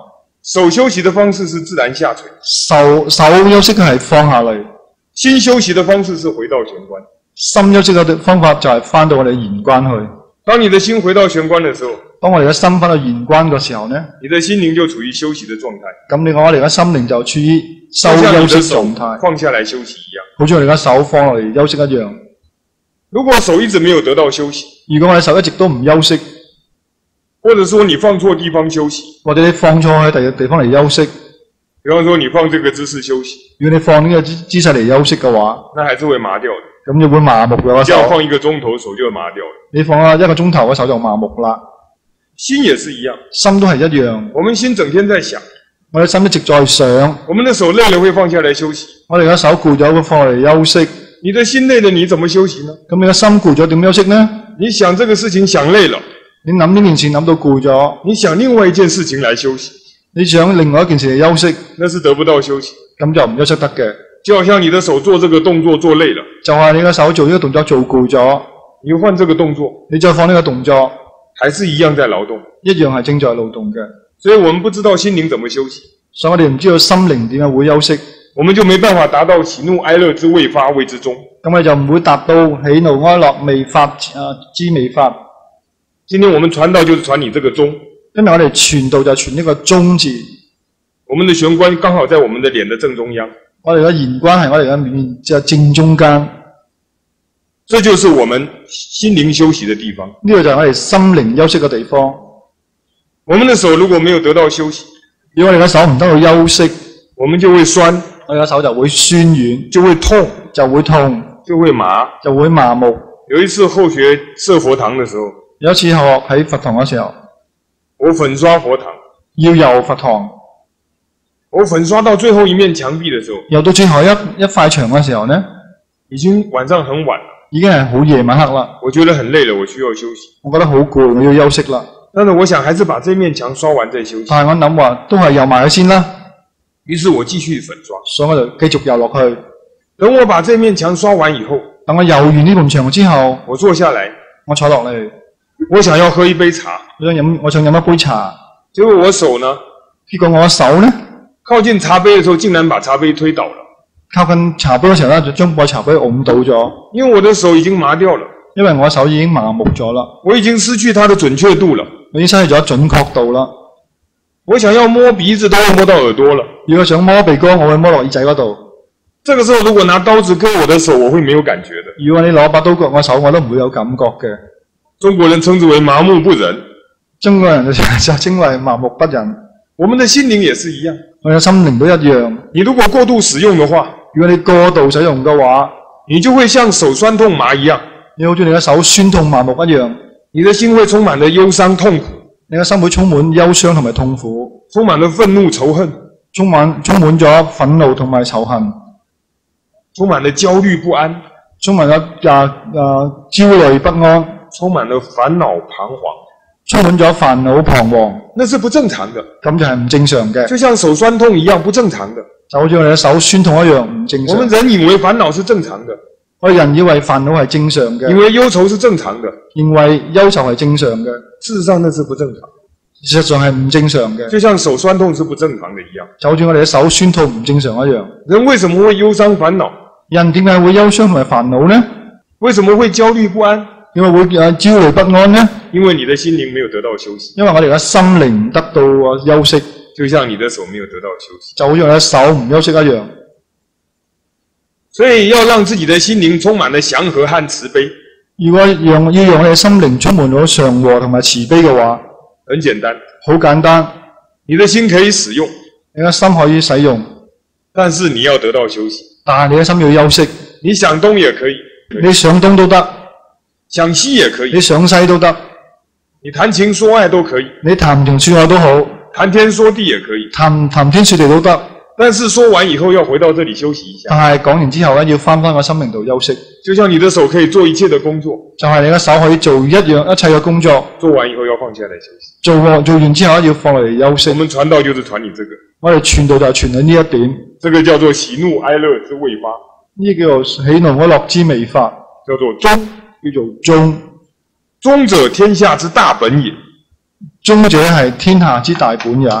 手休息的方式是自然下垂， 手手休息係放下嚟， 心休息的方式是回到玄關。 心休息嘅方法就係翻到我哋玄關去。 當你的心回到玄關的時候， 當我哋嘅心翻到玄關嘅時候呢， 你的心靈就處於休息的狀態。 咁你講我哋嘅心靈就處於收休息狀態， 放下來休息一樣， 好似我哋嘅手放落嚟休息一樣。 如果手一直沒有得到休息， 如果我哋手一直都唔休息， 或者說你放錯地方休息， 或者你放錯喺第二個地方嚟休息， 比方說你放這個姿勢休息， 如果你放呢個姿姿勢嚟休息嘅話， 那還是會麻掉的。 咁就會麻木嘅手。 只要放一個鐘頭，手就會麻掉了。 你放啊一個鐘頭嘅手就麻木啦。 心也是一樣， 心都係一樣。 我們心整天在想， 我哋心一直在想。 我們的手累了會放下來休息， 我哋嘅手攰咗會放落嚟休息。 你的心累了，你怎麼休息呢？ 咁你嘅心攰咗點休息呢？ 你想這個事情想累了， 你諗呢件事諗到攰咗， 你想另外一件事情來休息， 你想另外一件事嚟休息， 那是得不到休息， 咁就唔休息得嘅。 就好像你的手做這個動作做累了， 就係你嘅手做呢個動作做攰咗， 你換這個動作， 你再放呢個動作， 還是一樣在勞動， 一樣係正在勞動嘅。 所以我們不知道心靈怎麼休息， 所以我哋唔知道心靈點樣會休息， 我們就沒辦法達到喜怒哀樂之未發謂之中。 咁我哋就唔會達到喜怒哀樂未發啊之未發。 今天我們傳道就是傳你這個中， 今日我哋傳道就傳呢個中字。 我們的玄關剛好在我們的臉的正中央， 我哋嘅玄關係我哋嘅面就正中間， 這就是我們心靈休息的地方。 呢個就係我哋心靈休息嘅地方。 我們的手如果沒有得到休息， 如果我哋嘅手唔得到休息， 我們就會酸， 我哋嘅手就會酸軟， 就會痛， 就會痛， 就會麻， 就會麻木。 有一次後學設佛堂的時候， 有一次學喺佛堂嘅時候， 我粉刷佛堂， 要遊佛堂， 我粉刷到最後一面牆壁的時候， 遊到最後一一塊牆嘅時候呢， 已經晚上很晚了， 已經係好夜晚黑啦。 我覺得很累了，我需要休息。 我覺得好攰，我要休息啦。 但是我想還是把這面牆刷完再休息。 但係我諗話都係遊埋佢先啦。 於是我繼續粉刷， 所以我就繼續遊落去。 等我把這面牆刷完以後， 等我遊完呢埲牆之後， 我坐下來， 我坐落嚟， 我想要喝一杯茶， 我想飲我想飲一杯茶。 結果我手呢？ 結果我手呢？靠近茶杯的時候，竟然把茶杯推倒了。 靠近茶杯嘅時候呢，就將個茶杯拱倒咗。 因為我的手已經麻掉了， 因為我手已經麻木咗啦， 我已經失去它的準確度了， 我已經失去咗準確度啦。 我想要摸鼻子都會摸到耳朵了， 如果想摸鼻哥，我會摸落耳仔嗰度。 這個時候如果拿刀子割我的手，我會沒有感覺的。 如果你攞把刀割我手，我都唔會有感覺嘅。 中國人稱之為麻木不仁， 中國人就稱為麻木不仁。 我們的心靈也是一樣， 我嘅心靈都一樣。 你如果過度使用的話， 如果你過度使用嘅話， 你就會像手酸痛麻一樣， 你好似你嘅手酸痛麻木一樣， 你的心會充滿了憂傷痛苦， 你嘅心會充滿憂傷同埋痛苦， 充滿了憤怒仇恨， 充滿充滿咗憤怒同埋仇恨， 充滿了焦慮不安， 充滿咗啊啊焦慮不安， 充滿了煩惱彷徨， 充滿咗煩惱彷徨， 那是不正常的， 咁就係唔正常嘅， 就像手酸痛一樣不正常的， 就好似我哋嘅手酸痛一樣唔正常。 我們人以為煩惱是正常的， 我哋人以為煩惱係正常嘅， 以為憂愁是正常的， 認為憂愁係正常嘅， 事實上那是不正常， 事實上係唔正常嘅， 就像手酸痛是不正常的一樣， 就好似我哋嘅手酸痛唔正常一樣。 人為什麼會憂傷煩惱？ 人點解會憂傷同埋煩惱呢？ 為什麼會焦慮不安？ 點解會誒焦慮不安呢？ 因為你的心靈沒有得到休息。 因為我哋嘅心靈唔得到休息， 就像你的手沒有得到休息， 就好似我嘅手唔休息一樣。 所以要讓自己的心靈充滿了祥和和慈悲。 如果讓要讓我哋心靈充滿咗祥和同埋慈悲嘅話， 很簡單， 好簡單。 你的心可以使用， 你嘅心可以使用， 但是你要得到休息。 但係你嘅心要休息。 你想東也可以， 你想東都得， 想西也可以， 你想西都得， 你談情說愛都可以， 你談情說愛都好， 談天說地也可以， 談談天說地都得。 但是說完以後要回到這裡休息一下。 但係講完之後咧，要翻返個心靈度休息。 就像你的手可以做一切的工作， 就係你嘅手可以做一樣一切嘅工作。 做完以後要放下來休息。 做完做完之後要放落嚟休息。 我們傳道就是傳你這個。 我哋傳道就係傳喺呢一點。 這個叫做喜怒哀樂之未發。 呢叫做喜怒哀樂之未發。 叫做中， 叫做中。 中者天下之大本也。 中者係天下之大本也。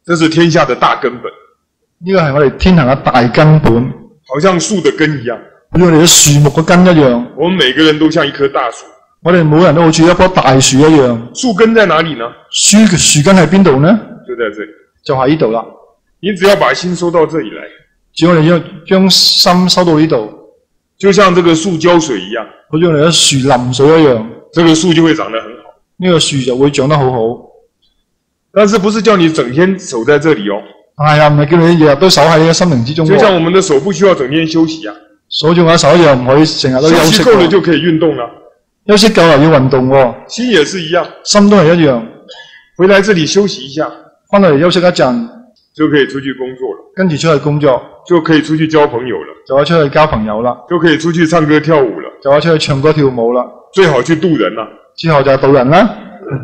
这是天下的大根本。 呢個係我哋天行嘅大根本， 好像樹的根一樣， 好似我哋嘅樹木嘅根一樣。 我們每個人都像一棵大樹。 我哋每人都好似一棵大樹一樣。 樹根在哪裡呢？ 樹樹根喺邊度呢？ 就在這裡， 就喺呢度啦。 你只要把心收到這裡來， 只要我哋要將心收到呢度， 就像這個樹澆水一樣， 好似我哋嘅樹淋水一樣， 這個樹就會長得很好。 呢個樹就會長得好好。 但是不是叫你整天守在這裡哦？ 係啊，唔係叫你日日都守喺呢個心靈之中。 就像我們的手不需要整天休息啊， 鎖住我手一樣，唔可以成日都休息。 休息夠了就可以運動啦。 休息夠了要運動喎。 心也是一樣， 心都係一樣。 回來這裡休息一下， 翻嚟休息一陣， 就可以出去工作了。 跟住出去工作， 就可以出去交朋友了。 就可以出去交朋友啦。 就可以出去唱歌跳舞了。 就可以出去唱歌跳舞啦。 最好去渡人啦。 之後就係渡人啦。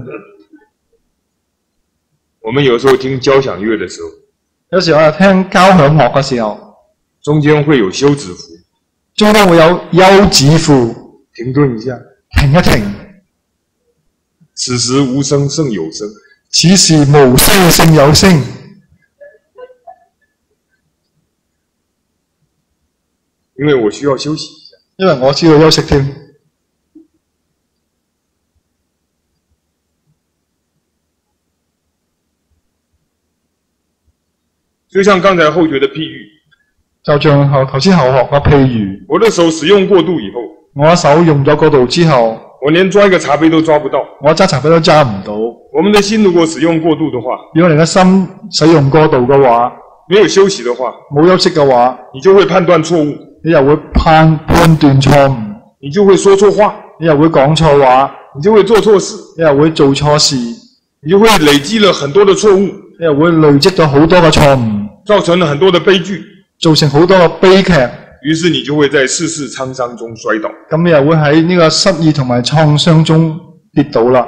我們有時候聽交響樂的時候， 有時我哋聽交響樂嘅時候， 中間會有休止符， 中間會有休止符， 停頓一下， 停一停。 此時無聲勝有聲， 此時無聲勝有聲。 因為我需要休息一下， 因為我需要休息添。 就像剛才後學的譬喻， 就像頭頭先後學嘅譬喻， 我的手使用過度以後， 我手用咗過度之後， 我連抓一個茶杯都抓不到， 我揸茶杯都揸唔到。 我們的心如果使用過度的話， 如果你嘅心使用過度嘅話， 沒有休息的話， 冇休息嘅話， 你就會判斷錯誤， 你又會判判斷錯誤， 你就會說錯話， 你又會講錯話， 你就會做錯事， 你又會做錯事， 你就會累積了很多的錯誤， 你又會累積咗好多嘅錯誤， 造成了很多的悲劇， 造成好多嘅悲劇。 於是你就會在世事滄桑中摔倒。 咁你又會喺呢個失意同埋創傷中跌倒啦。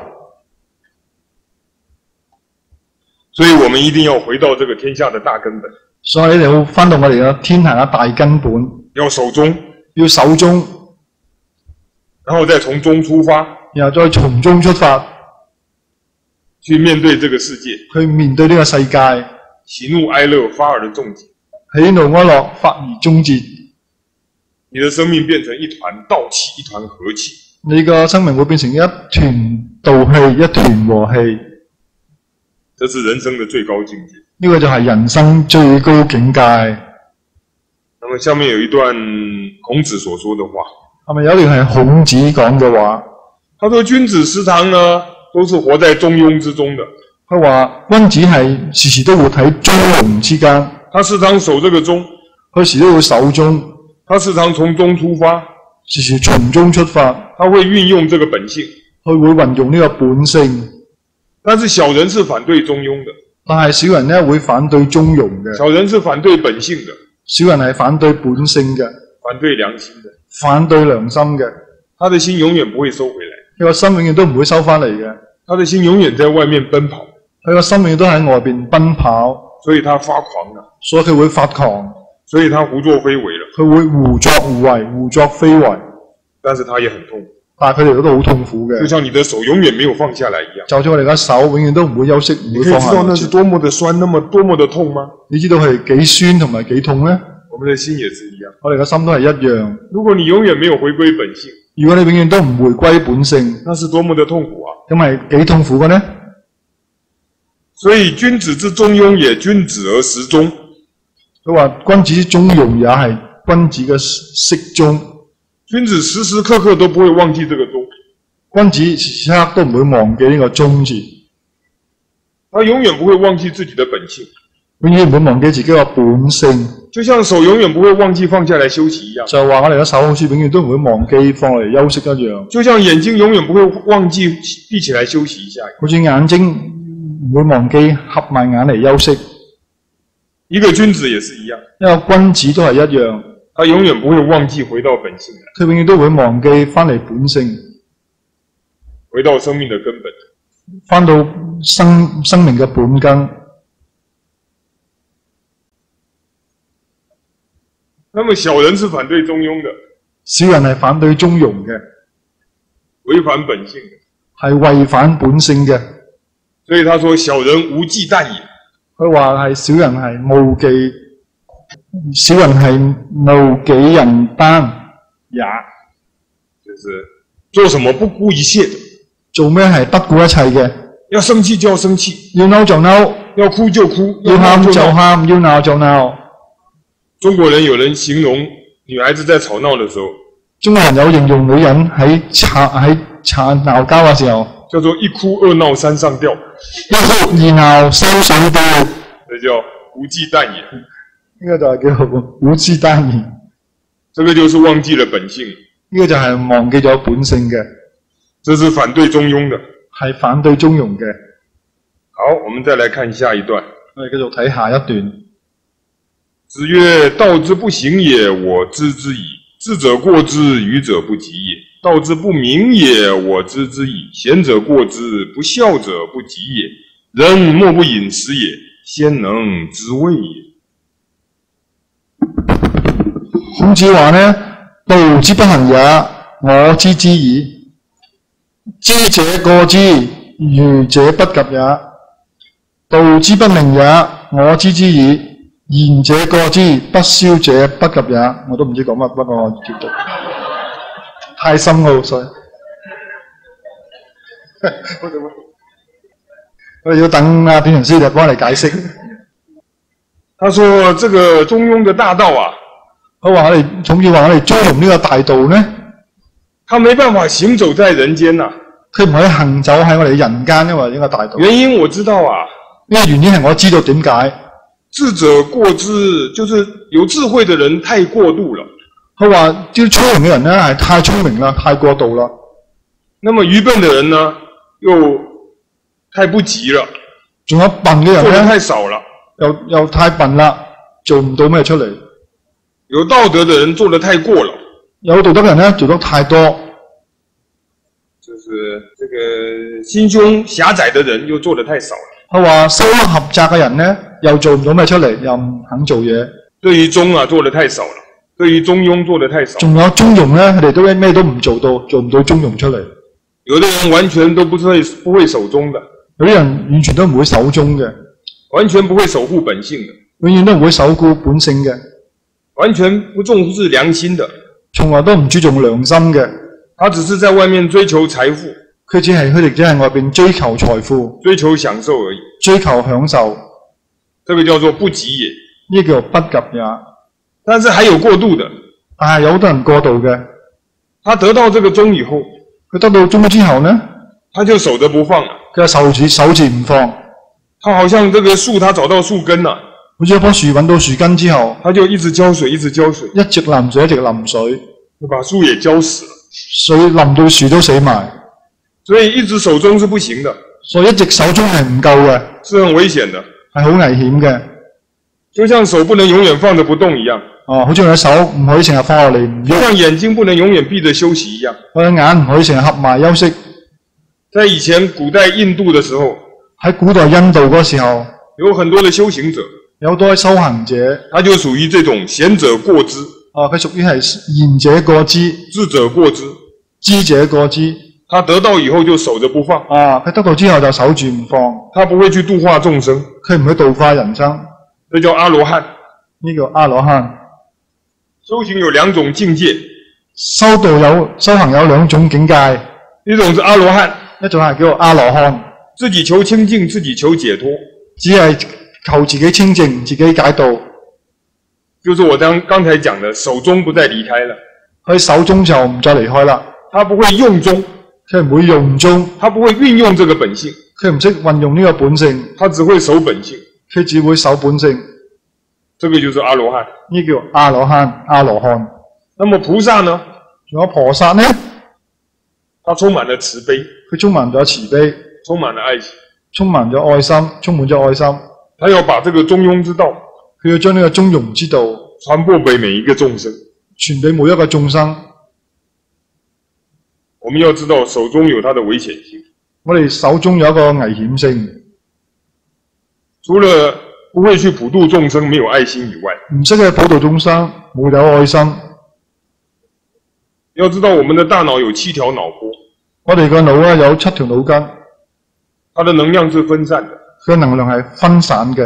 所以我們一定要回到這個天下的大根本。 所以你哋要返到我哋嘅天下嘅大根本， 要守中， 要守中， 然後再從中出發， 然後再從中出發， 去面對這個世界， 去面對呢個世界， 喜怒哀樂發而終結， 喜怒哀樂發而終結。 你的生命變成一團道氣，一團和氣。 你個生命會變成一團道氣，一團和氣。 這是人生的最高境界。 呢個就係人生最高境界。 那麼下面有一段孔子所說的話， 係咪有一段係孔子講嘅話？ 他說君子時常呢都是活在中庸之中的。 佢話君子係時時都活喺中庸之間。 他時常守這個中， 佢時都會守中。 他時常從中出發， 時時從中出發。 他會運用這個本性， 佢會運用呢個本性。 但是小人是反對中庸的。 但係小人呢會反對中庸嘅。 小人是反對本性的。 小人係反對本性嘅。 反對良心的。 反對良心嘅。 他的心永遠不會收回來。 佢個心永遠都唔會收返嚟嘅。 他的心永遠在外面奔跑。 佢個心永遠都喺外邊奔跑。 所以他發狂了。 所以佢會發狂。所以他胡作非為了。 佢會胡作胡為，胡作非為。 但是他也很痛苦。 但係佢哋都好痛苦嘅。 就像你的手永遠沒有放下來一樣。 就像我哋嘅手永遠都唔會休息，唔會放下。 你可以知道那是多麼的酸，那麼多麼的痛嗎？ 你知道係幾酸同埋幾痛呢？ 我們的心也是一樣。 我哋嘅心都係一樣。 如果你永遠沒有回歸本性， 如果你永遠都唔回歸本性， 那是多麼的痛苦啊！ 咁係幾痛苦嘅呢？ 所以君子之中庸也，君子而時中。 佢話君子之中庸也係君子嘅適中。 君子時時刻刻都不會忘記這個中。 君子時時刻刻都唔會忘記呢個中字。 他永遠不會忘記自己的本性。 永遠唔會忘記自己嘅本性。就像手永遠不會忘記放下來休息一樣。 就話我哋嘅手好似永遠都唔會忘記放嚟休息一樣。 就像眼睛永遠不會忘記閉起來休息一下。 好似眼睛唔會忘記合埋眼嚟休息。 一個君子也是一樣。 一個君子都係一樣。 他永遠不會忘記回到本性來。 佢永遠都會忘記翻嚟本性。 回到生命的根本。 翻到生生命嘅本根。 那麼小人是反對中庸的。 小人係反對中庸嘅。 違反本性嘅。 係違反本性嘅。 所以他說小人無忌憚也。 佢話係小人係無忌，小人係無己人單也， 就是做什麼不顧一切的， 做咩係不顧一切嘅？ 要生氣就要生氣， 要嬲就嬲， 要哭就哭， 要喊就喊，要鬧就鬧。 中國人有人形容女孩子在吵鬧的時候， 中國人有形容女人喺吵喺吵鬧交嘅時候， 叫做一哭二鬧三上吊， 一哭二鬧三上吊， 這叫無忌憚也。 呢個就係叫無忌憚也。 這個就是忘記了本性， 呢個就係忘記咗本性嘅。 這是反對中庸的， 係反對中庸嘅。 好，我們再來看下一段。 我哋繼續睇下一段。 子曰：道之不行也，我知之矣。智者過之，愚者不及也。道之不明也，我知之矣。賢者過之，不孝者不及也。人莫不飲食也，先能知味也。 孔子話呢，道之不行也，我知之矣。知者過之，愚者不及也。道之不明也，我知之矣。賢者過之，不肖者不及也。我都唔知講乜，不過我接讀太深奧，所以我哋要等阿點人師就幫我哋解釋。 他說：這個中庸的大道啊， 佢話我哋總要話我哋中庸呢個大道呢， 他沒辦法行走在人間呐、啊。 佢唔可以行走喺我哋人間，因為呢個大道。 原因我知道啊， 呢個原因係我知道點解。 智者過之，就是有智慧的人太過度了。 佢話啲聰明嘅人咧係太聰明啦，太過度啦。那麼愚笨的人呢，又太不及了。 仲有笨嘅人咧， 做得太少了， 又又太笨啦，做唔到咩出嚟。 有道德的人做得太過了， 有道德嘅人咧做得太多。 就是這個心胸狹窄的人又做得太少了。 佢話心胸狹窄嘅人咧，又做唔到咩出嚟，又唔肯做嘢。 對於中啊，做得太少了；對於中庸，做得太少。 仲有中庸咧，佢哋都咩都唔做到，做唔到中庸出嚟。 有的人完全都不會不會守中的， 有啲人完全都唔會守中嘅， 完全不會守護本性的， 永遠都唔會守護本性嘅， 完全不重視良心的， 從來都唔注重良心嘅。 他只是在外面追求財富。 佢只係佢哋只係外邊追求財富、 追求享受而已， 追求享受， 這個叫做不及也。 呢個叫不及也。 但是還有過度的， 但係有好多人過度嘅， 他得到這個中以後， 佢得到中之後呢， 他就守着不放了。 佢守住守住唔放， 他好像這個樹，他找到樹根啦， 好似一棵樹揾到樹根之後， 他就一直澆水，一直澆水， 一直淋水，一直淋水， 就把樹也澆死了， 水淋到樹都死埋。 所以一直守中是不行的， 所以一直守中係唔夠嘅， 是很危險的， 係好危險嘅。 就像手不能永遠放着不動一樣， 哦，好似我隻手唔可以成日放落嚟唔喐， 像眼睛不能永遠閉着休息一樣， 我隻眼唔可以成日合埋休息。 在以前古代印度的時候， 喺古代印度嗰時候， 有很多的修行者， 有好多修行者， 他就屬於這種賢者過之， 啊，佢屬於係賢者過之， 智者過之， 知者過之。 他得到以後就守着不放， 啊，佢得到之後就守住唔放， 他不會去度化眾生， 佢唔會度化人生， 這叫阿羅漢。 呢個阿羅漢。 修行有兩種境界， 修道有修行有兩種境界， 一種是阿羅漢， 一種係叫做阿羅漢， 自己求清淨，自己求解脫， 只係求自己清淨，自己解脫。 就是我剛剛才講的，守中不再離開了， 佢守中就唔再離開啦， 他不會用中。 佢唔會用中， 他不會運用這個本性， 佢唔識運用呢個本性， 他只會守本性， 佢只會守本性。 這個就是阿羅漢， 呢叫阿羅漢，阿羅漢。 那麼菩薩呢？ 仲有菩薩呢？ 他充滿了慈悲， 佢充滿咗慈悲， 充滿了愛心， 充滿咗愛心，充滿咗愛心。 他要把這個中庸之道， 佢要將呢個中庸之道傳播俾每一個眾生， 傳俾每一個眾生。 我們要知道手中有它的危險性。 我哋手中有一個危險性， 除了不會去普度眾生、沒有愛心以外， 唔識去普度眾生，冇有愛心。 要知道我們的大腦有七條腦波， 我哋個腦咧有七條腦筋， 它的能量是分散的， 佢嘅能量係分散嘅。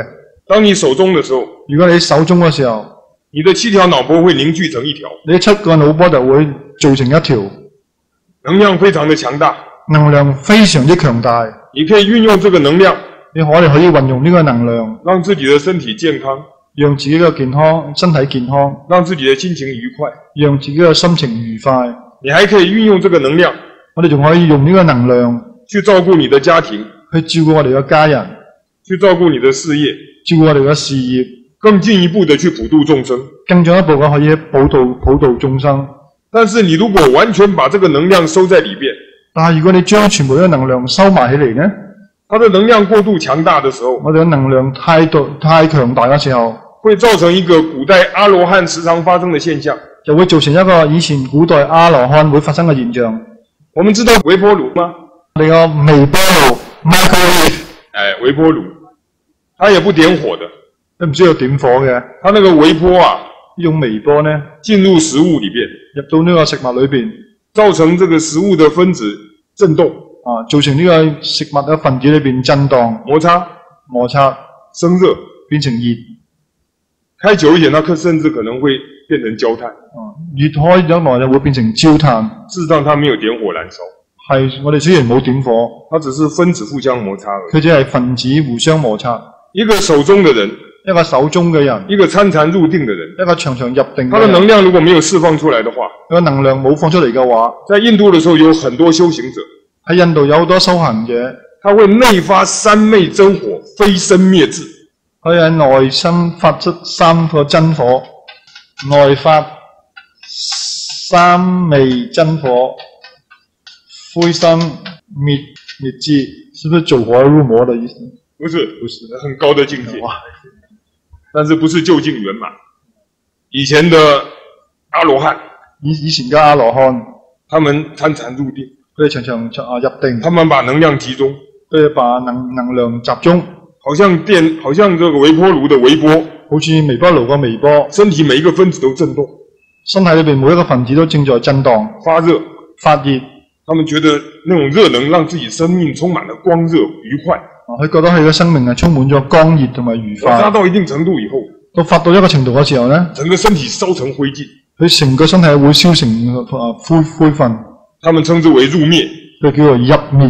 当你手中的時候， 如果你手中嘅時候， 你的七條腦波會凝聚成一條， 你七個腦波就會做成一條， 能量非常的強大， 能量非常之強大。 你可以運用這個能量， 你可以可以運用呢個能量， 讓自己的身體健康， 讓自己嘅健康身體健康， 讓自己的心情愉快， 讓自己嘅心情愉快。 你還可以運用這個能量， 我哋仲可以用呢個能量去照顧你的家庭， 去照顧我哋嘅家人， 去照顧你的事業， 照顧我哋嘅事業， 更進一步的去普度眾生， 更進一步嘅可以普度普度眾生。 但是你如果完全把這個能量收在裏邊， 但係如果你將全部嘅能量收埋起嚟呢， 它的能量過度強大的時候， 我哋嘅能量太多太強大嘅時候， 會造成一個古代阿羅漢時常發生的現象， 就會造成一個以前古代阿羅漢會發生嘅現象。 我們知道微波爐嗎？ 你個微波爐 microwave， 哎，微波爐，它也不點火的， 你唔需要點火嘅。 它那個微波啊， 呢種微波呢， 進入食物裏邊， 入到呢個食物裏邊， 造成這個食物的分子震動， 啊，造成呢個食物嘅分子裏邊震盪、 摩擦、 摩擦、 生熱，變成熱。 開久一點，它可甚至可能會變成焦炭。 啊，越開咗耐就會變成焦炭。 事實上，它沒有點火燃燒。 係，我哋雖然冇點火， 它只是分子互相摩擦而已。 佢只係分子互相摩擦。 一個手中的人， 一個手中嘅人， 一個參禪入定的人， 一個長長入定嘅人， 他的能量如果沒有釋放出來的話， 個能量冇放出嚟嘅話， 在印度的時候有很多修行者， 喺印度有好多修行者， 他會內發三昧真火，飛身滅智。 佢喺內心發出三個真火，內發三昧真火，灰身滅滅智，是不是走火入魔的意思？ 不是，不是，很高的境界，但是不是究竟圓滿。以前的阿羅漢， 以以前嘅阿羅漢， 他們參禪入定， 佢哋常常啊入定， 他們把能量集中， 佢哋把能能量集中。 好像電，好像這個微波爐的微波， 好似微波爐個微波， 身體每一個分子都震動， 身體裏邊每一個分子都正在震盪、 發熱、 發熱。 他們覺得那種熱能讓自己生命充滿了光熱愉快。 啊，佢覺得佢嘅生命係充滿咗光熱同埋愉快。 發到一定程度以後， 到發到一個程度嘅時候呢， 整個身體燒成灰燼， 佢成個身體會燒成啊灰灰糞。 他們稱之為入滅， 佢叫做入滅。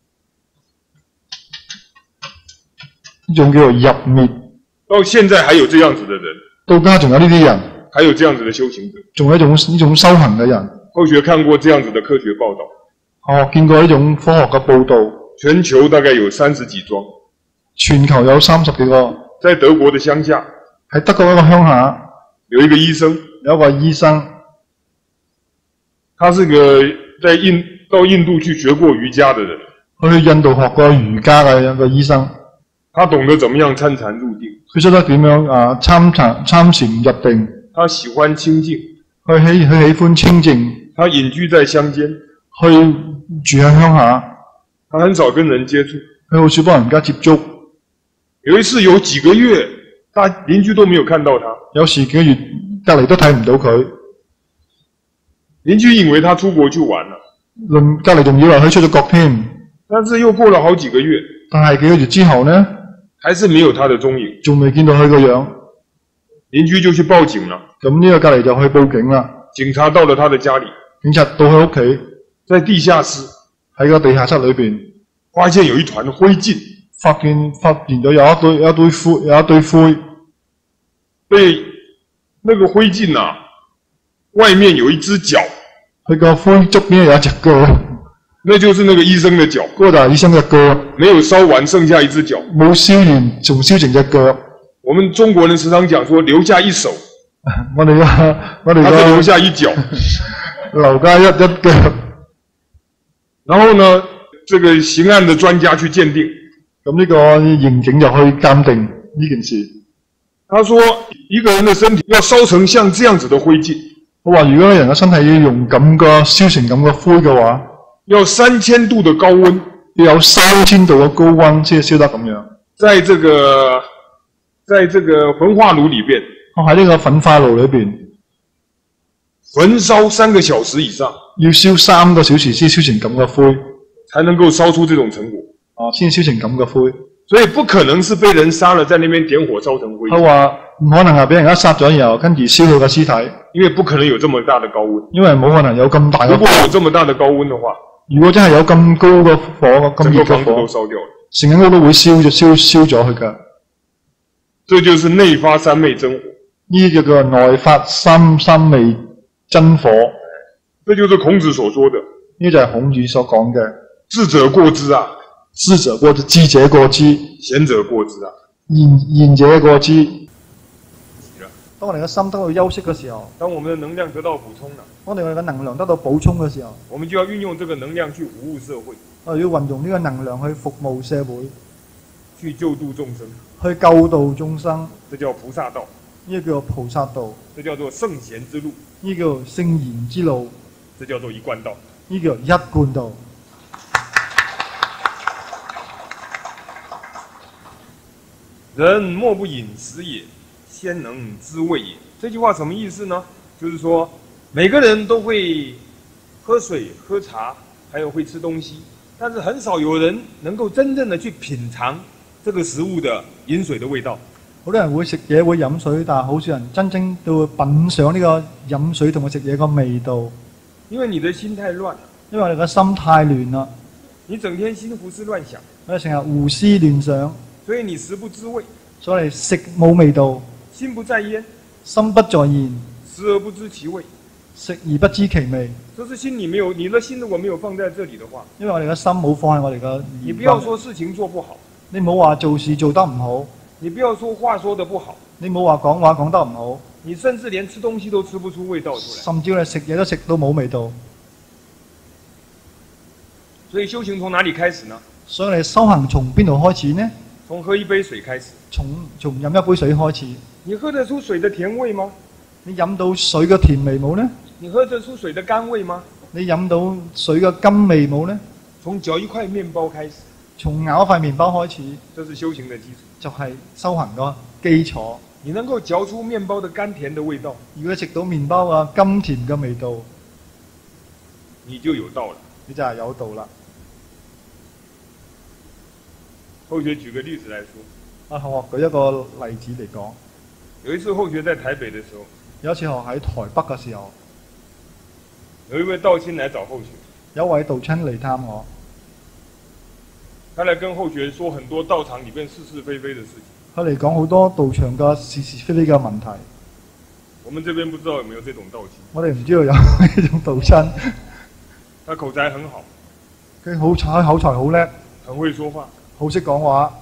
呢種叫做入滅。 到現在還有這樣子的人， 到家仲有呢啲人， 還有這樣子的修行者， 仲有一種呢種修行嘅人。 後學看過這樣子的科學報道， 哦，見過呢種科學嘅報道。 全球大概有三十幾莊， 全球有三十幾個。 在德國的鄉下， 喺德國一個鄉下， 有一個醫生， 有一個醫生， 他是個在印到印度去學過瑜伽的人， 去印度學過瑜伽嘅一個醫生。 他懂得怎麼樣參禪入定， 佢識得點樣啊參禪參禪入定。 他喜歡清靜， 佢喜佢喜歡清靜。 他隱居在鄉間， 去住喺鄉下。 他很少跟人接觸， 佢好少幫人家接觸。 有一次有幾個月，大鄰居都沒有看到他。 有時幾個月隔離都睇唔到佢， 鄰居以為他出國去玩了， 鄰隔離仲以為佢出咗國添。 但是又過了好幾個月， 但係幾個月之後呢， 還是沒有他的蹤影， 仲未見到佢個樣。 鄰居就去報警了。 咁呢個隔離就去報警啦。 警察到了他的家裡， 警察到佢屋企， 在地下室， 喺個地下室裏邊， 發現有一團灰燼， 發現發現到有一堆有一堆灰有一堆灰， 被那個灰燼啊，外面有一隻腳， 佢個灰側邊有一隻腳， 那就是那個醫生的腳， 嗰個就係醫生嘅腳， 沒有燒完，剩下一隻腳， 冇燒完仲燒剩隻腳。 我們中國人時常講說留下一手， 我哋個我哋個留下一腳， 留下一一腳。 然後呢，這個刑案的專家去鑑定， 咁呢個刑警就去鑑定呢件事。 他說一個人的身體要燒成像這樣子的灰燼， 我話如果人嘅身體要用咁個燒成咁嘅灰嘅話，要三千度的高溫， 要有三千度嘅高溫先燒得咁樣。 在這個，在這個焚化爐裏邊， 我喺呢個焚化爐裏邊， 焚燒三個小時以上， 要燒三個小時先燒成咁嘅灰， 才能夠燒出這種成果。 啊，先燒成咁嘅灰。 所以不可能是被人杀了，在那边点火烧成灰。 佢話唔可能係俾人家殺咗，然後跟住燒佢個屍體， 因為不可能有這麼大的高溫。 因為冇可能有咁大嘅如果火。 有這麼大的高溫的話， 如果真係有咁高嘅火，咁熱嘅整個房子都火， 燒掉了。 成間屋都會燒咗燒燒咗佢㗎。 這就是內發三昧真火。 呢啲叫做內發三三昧真火。 這就是孔子所說的。 呢就係孔子所講嘅。 智者過之啊， 智者過之，智者過之， 賢者過之啊， 賢賢者過之。 當我哋嘅心得到休息嘅時候， 當我們的能量得到補充了， 當我哋嘅能量得到補充嘅時候， 我們就要運用這個能量去服務社會， 我哋要運用呢個能量去服務社會， 去救度眾生， 去救度眾生。 這叫菩薩道， 呢個叫做菩薩道， 這叫做聖賢之路， 呢個叫做聖賢之路， 這叫做一貫道， 呢個叫做一貫道。 人莫不飲食也，先能知味也。這句話什麼意思呢？就是說，每個人都會喝水、喝茶，還有會吃東西，但是很少有人能夠真正的去品嘗這個食物的飲水的味道。 好多人會食嘢會飲水，但係好少人真正都會品嚐呢個飲水同埋食嘢個味道。 因為你的心太亂了， 因為我哋個心太亂啦， 你整天心胡思亂想， 我哋成日胡思亂想。 所以你食不知味， 所以食冇味道， 心不在焉， 心不在焉， 食而不知其味， 食而不知其味。 這是心你沒有，你的心如果沒有放在這裡的話， 因為我哋嘅心冇放喺我哋嘅。 你不要說事情做不好， 你冇話做事做得唔好， 你不要說話說得不好， 你冇話講話講得唔好， 你甚至連吃東西都吃不出味道出來， 甚至我哋食嘢都食到冇味道。 所以修行從哪裡開始呢？ 所以我哋修行從邊度開始呢？ 從喝一杯水開始。 從從飲一杯水開始。 你喝得出水的甜味嗎？ 你飲到水嘅甜味冇呢？ 你喝得出水的甘味嗎？ 你飲到水嘅甘味冇呢？ 從嚼一塊麵包開始。 從咬一塊麵包開始。 這是修行的基礎。 就係修行嘅基礎。 你能夠嚼出麵包的甘甜的味道， 如果你食到麵包嘅甘甜嘅味道， 你就有道了。 你就係有道啦。 後學舉個例子來說， 啊，我舉一個例子嚟講。 有一次後學在台北的時候， 有一次我喺台北嘅時候， 有一位道親來找後學， 有位道親嚟探我， 他來跟後學說很多道場裏邊是是非非的事情。 佢嚟講好多道場嘅是是非非嘅問題。 我們這邊不知道有沒有這種道親。 我哋唔知道有呢種道親。 他口才很好， 佢好彩口才好叻， 很會說話， 好識講話。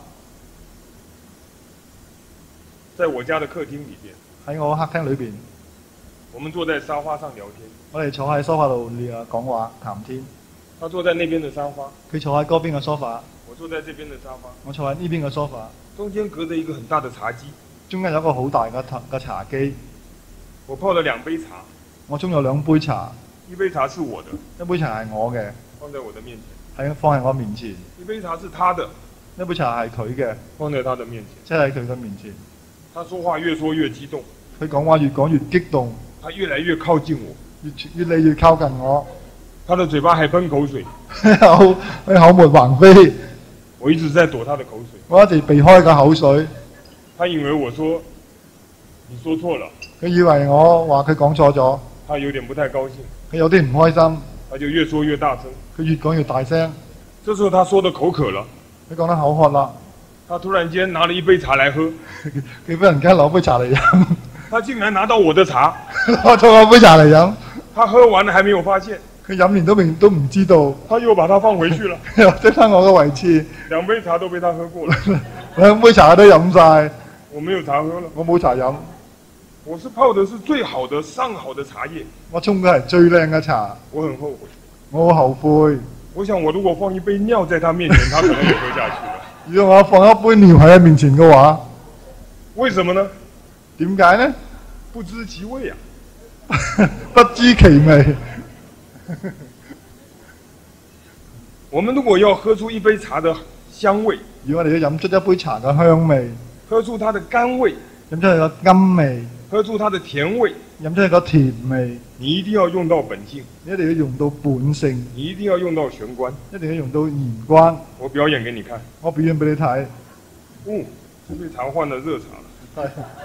在我家的客廳裏邊， 喺我客廳裏邊， 我們坐在沙發上聊天。 我哋坐喺梳化度聊講話談天。 他坐在那邊的沙發， 佢坐喺嗰邊嘅梳化， 我坐在這邊的沙發， 我坐喺呢邊嘅梳化。 中間隔着一個很大的茶几， 中間有一個好大嘅茶嘅茶几。 我泡了兩杯茶， 我沖咗兩杯茶， 一杯茶是我的， 一杯茶係我嘅， 放在我的面前； 喺放喺我面前。 一杯茶是他的， 一杯茶係佢嘅， 放在他的面前。 即係喺佢嘅面前。 他說話越說越激動， 佢講話越講越激動， 他越來越靠近我， 越越嚟越靠近我。 他的嘴巴還噴口水， 口佢口沫橫飛。 我一直在躲他的口水， 我一直避開個口水。 他以為我說你說錯了， 佢以為我話佢講錯咗， 他有點不太高興， 佢有啲唔開心， 他就越說越大聲。 佢越講越大聲。 這時候他說的口渴了， 佢講得口渴啦， 他突然間拿了一杯茶來喝， 佢俾人家攞杯茶嚟飲， 他竟然拿到我的茶， 攞咗我杯茶嚟飲， 他喝完了還沒有發現， 佢飲完都未都唔知道， 他又把它放回去了， 又擠翻我嘅位置， 兩杯茶都被他喝過了， 兩杯茶都飲晒， 我沒有茶喝了， 我冇茶飲， 我是泡的是最好的上好的茶葉， 我沖嘅係最靚嘅茶， 我很後悔， 我好後悔。 我想我如果放一杯尿在他面前，他可能也喝下去了。 如果我放一杯尿喺佢面前嘅話， 為什麼呢？ 點解呢？ 不知其味啊！ 不知其味。 我們如果要喝出一杯茶的香味， 如果我哋要飲出一杯茶嘅香味， 喝出它的甘味， 飲出佢個甘味， 喝出它的甜味， 飲出佢個甜味， 你一定要用到本性， 你一定要用到本性， 你一定要用到玄關， 一定要用到玄關。 我表演給你看。 我表演俾你睇。 哦，这杯茶换了热茶了。 係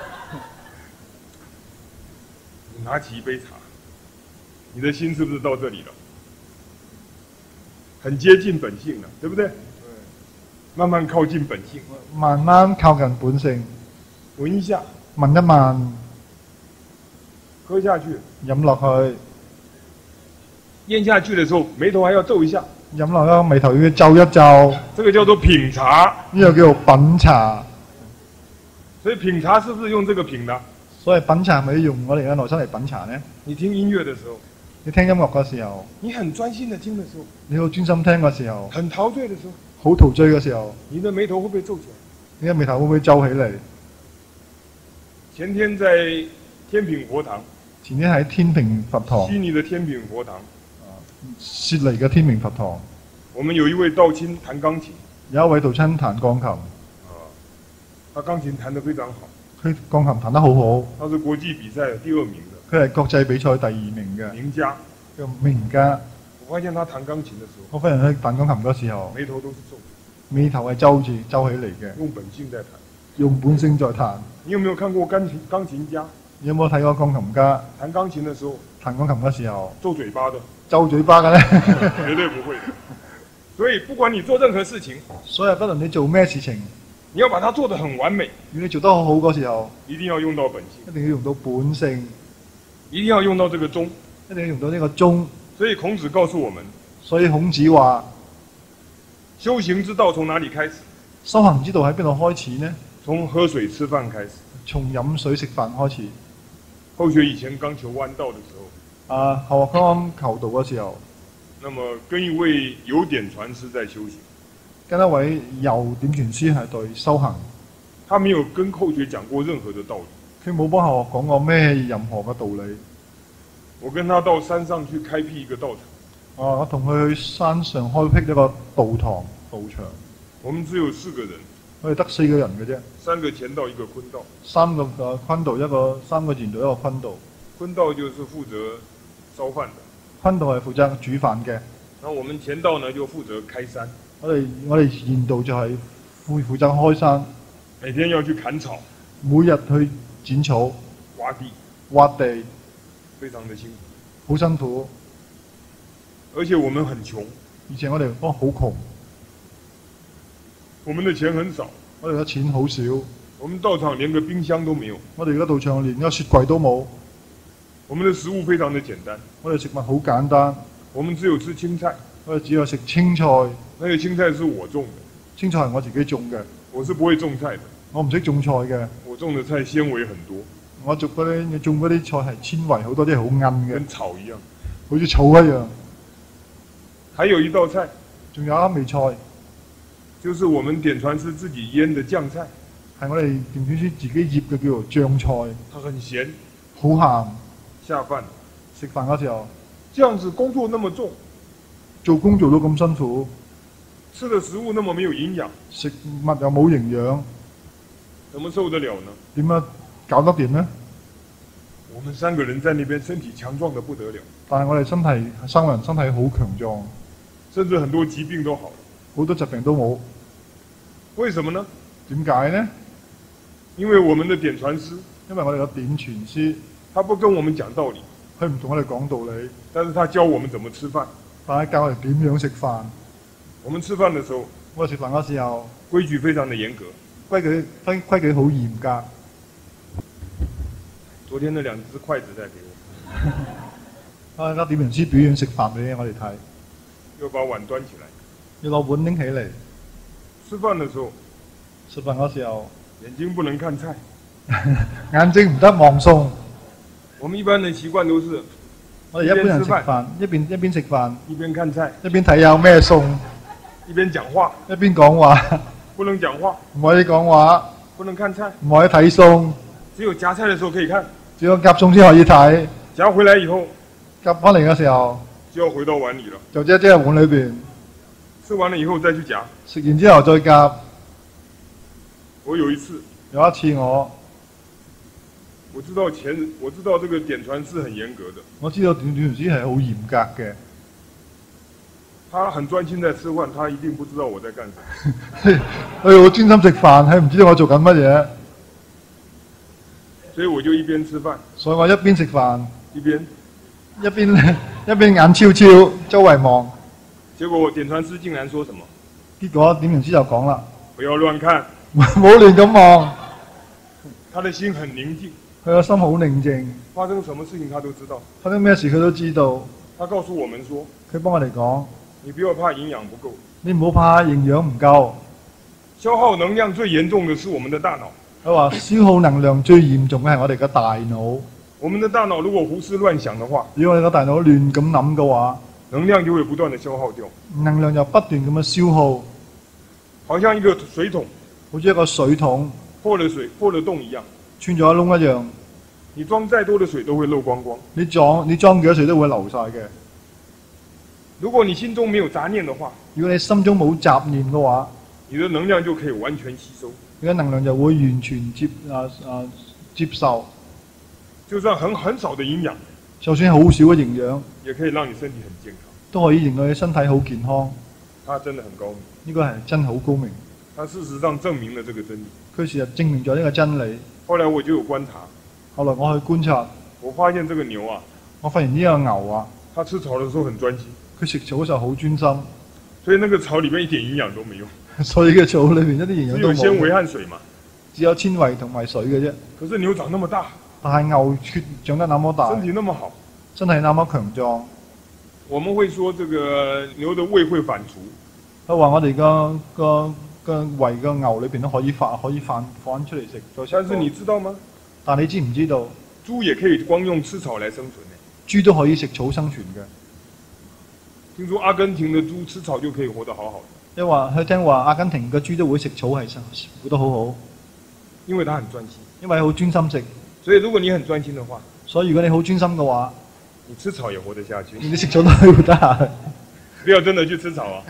你拿起一杯茶，你的心是不是到这里了？很接近本性了，对不对？慢慢靠近本性， 慢慢靠近本性， 闻一下， 聞一聞， 喝下去， 飲落去， 咽下去的时候，眉头还要皱一下， 飲落個眉頭要皺一皺， 这个叫做品茶。 呢個叫做品茶。 所以品茶是不是用这个品的？ 所以品茶係咪要用我哋嘅內心嚟品茶呢？ 你听音乐的时候， 你聽音樂嘅時候， 你很专心的听的时候， 你好專心聽嘅時候， 很陶醉的时候， 好陶醉嘅時候， 你的眉头会不会皱起来？ 你嘅眉頭會唔會皺起嚟？ 前天在天品佛堂， 前天喺天平佛堂， 悉尼的天品佛堂， 悉尼嘅天平佛堂， 我们有一位道親彈鋼琴， 有一位道親彈鋼琴， 啊，他鋼琴彈得非常好， 佢鋼琴彈得好好， 他是國際比賽第二名的佢係國際比賽第二名嘅名家。 個名家。 我發現他彈鋼琴的時候， 我發現佢彈鋼琴嘅時候， 眉頭都是皺， 眉頭係皺住皺起嚟嘅， 用本性在彈。 用本性在彈。 你有沒有看過鋼琴鋼琴家你有冇睇過鋼琴家彈鋼琴的時候彈鋼琴嘅時候皺嘴巴的？ 皺嘴巴嘅咧？ 絕對不會的。所以不管你做任何事情， 所以不論你做咩事情， 你要把它做得很完美， 如果你做得好好嗰時候， 一定要用到本性， 一定要用到本性， 一定要用到這個中。 一定要用到呢個中。 所以孔子告訴我們， 所以孔子話： 修行之道從哪裡開始？ 修行之道喺邊度開始呢？ 從喝水吃飯開始。 從飲水食飯開始。 後學以前剛求彎道的時候， 啊，後學剛剛求道嘅時候， 那麼跟一位有點傳師在修行， 跟一位有點傳師係對修行， 他沒有跟後學講過任何的道理， 佢冇幫後學講過咩任何嘅道理。 我跟他到山上去開闢一個道場。 啊，我同佢去山上開闢一個道堂道場。 我們只有四個人， 我哋得四個人嘅啫， 三個前道一個坤道。 三個誒坤道一個，三個前道一個坤道。 坤道就是負責燒飯的， 坤道係負責煮飯嘅。 然後我們前道呢就負責開山。 我哋我哋前道就係負負責開山， 每天要去砍草， 每日去剪草、 挖地， 挖地， 非常的辛苦， 好辛苦。 而且我們很窮， 而且我哋都好窮， 我們的錢很少， 我哋嘅錢好少， 我們道場連個冰箱都沒有， 我哋而家道場連個雪櫃都冇， 我們的食物非常的簡單， 我哋食物好簡單， 我們只有吃青菜， 我哋只有食青菜， 那個青菜是我種的， 青菜係我自己種嘅， 我是不會種菜的， 我唔識種菜嘅， 我種的菜纖維很多， 我種嗰啲你種嗰啲菜係纖維好多，啲係好韌嘅， 跟草一樣， 好似草一樣。 還有一道菜， 仲有一味菜， 就是我們點傳師自己醃的醬菜， 係我哋點傳師自己醃嘅叫做醬菜， 它很鹹， 好鹹， 下飯， 食飯嗰時候， 這樣子工作那麼重， 做工做到咁辛苦， 吃的食物那麼沒有營養， 食物又冇營養， 怎麼受得了呢？ 點樣搞得掂呢？ 我們三個人在那邊身體強壯得不得了， 但係我哋身體三個人身體好強壯， 甚至很多疾病都好了。 好多疾病都冇。 為什麼呢？ 點解呢？ 因為我們的點傳師， 因為我哋嘅點傳師， 他不跟我們講道理， 佢唔同我哋講道理， 但是他教我們怎麼吃飯。 但係教我哋點樣食飯。 我們吃飯的時候， 我哋食飯嗰時候， 規矩非常的嚴格， 規矩規規矩好嚴格。 昨天那兩隻筷子帶給我， 啊！而家點傳師表演食飯俾我哋睇， 要把碗端起來。 要攞碗拎起嚟。 吃飯的時候， 食飯嗰時候， 眼睛不能看菜。 眼睛唔得望餸。 我們一般的習慣都是， 我哋一般人食飯，一邊一邊食飯， 一邊看菜， 一邊睇有咩餸， 一邊講話。 一邊講話， 不能講話， 唔可以講話， 不能看菜， 唔可以睇餸， 只有夾菜的時候可以看。 只有夾餸先可以睇。 夾回來以後， 夾翻嚟嘅時候， 就要回到碗裡了。 就即係即係碗裏邊。 吃完了以後再去夾。 食完之後再夾。 我有一次， 有一次我， 我知道前我知道這個點傳是很嚴格的。 我知道點傳師係好嚴格嘅。 他很專心在吃飯，他一定不知道我在幹什麼。 佢好專心食飯，佢唔知道我做緊乜嘢， 所以我就一邊吃飯， 所以我一邊食飯一邊一邊一邊眼超超周圍望。 結果我點傳師竟然說什麼？ 結果點傳師就講啦， 不要亂看， 唔好亂咁望。 他的心很寧靜， 佢個心好寧靜， 發生什麼事情他都知道。 發生咩事佢都知道。 他告訴我們說， 佢幫我哋講， 你不要怕營養不夠， 你唔好怕營養唔夠。 消耗能量最嚴重的是我們的大腦。 佢話消耗能量最嚴重嘅係我哋嘅大腦。 我們的大腦如果胡思亂想的話， 如果我哋個大腦亂咁諗嘅話， 能量就會不斷的消耗掉， 能量就不斷咁樣消耗， 好像一個水桶， 好似一個水桶破了水破了洞一樣， 穿咗一窿一樣。 你裝再多的水都會漏光光。 你裝你裝幾多水都會流晒嘅。 如果你心中沒有雜念的話， 如果你心中冇雜念嘅話， 你的能量就可以完全吸收， 你嘅能量就會完全接啊啊接受。 就算很很少的營養， 就算好少嘅營養， 也可以讓你身體很健康。 都可以令到你身體好健康。 它真的很高明， 呢個係真好高明。 它事實上證明了這個真理。 佢事實證明咗呢個真理。 後來我就有觀察， 後來我去觀察， 我發現這個牛啊， 我發現呢個牛啊， 它吃草的時候很專心， 佢食草嘅時候好專心， 所以那個草裡面一點營養都沒有， 所以嘅草裏面一啲營養只都冇， 有纖維和水嘛， 只有纖維同埋水嘅啫。 可是牛長那麼大， 但係牛缺長得那麼大， 身體那麼好， 身體那麼強壯。 我們會說這個牛的胃會反芻， 佢話我哋個個個胃個牛裏邊都可以反可以反反出嚟食。 但是你知道嗎？ 但你知唔知道？ 豬也可以光用吃草來生存呢。 豬都可以食草生存嘅。 聽說阿根廷的豬吃草就可以活得好好的。 因為話佢聽話阿根廷嘅豬都會食草係活得好好， 因為它很專心。 因為好專心食。 所以如果你很專心的話， 所以如果你好專心嘅話， 你吃草也活得下去。 你食草都可以活得下去。 不要真的去吃草啊！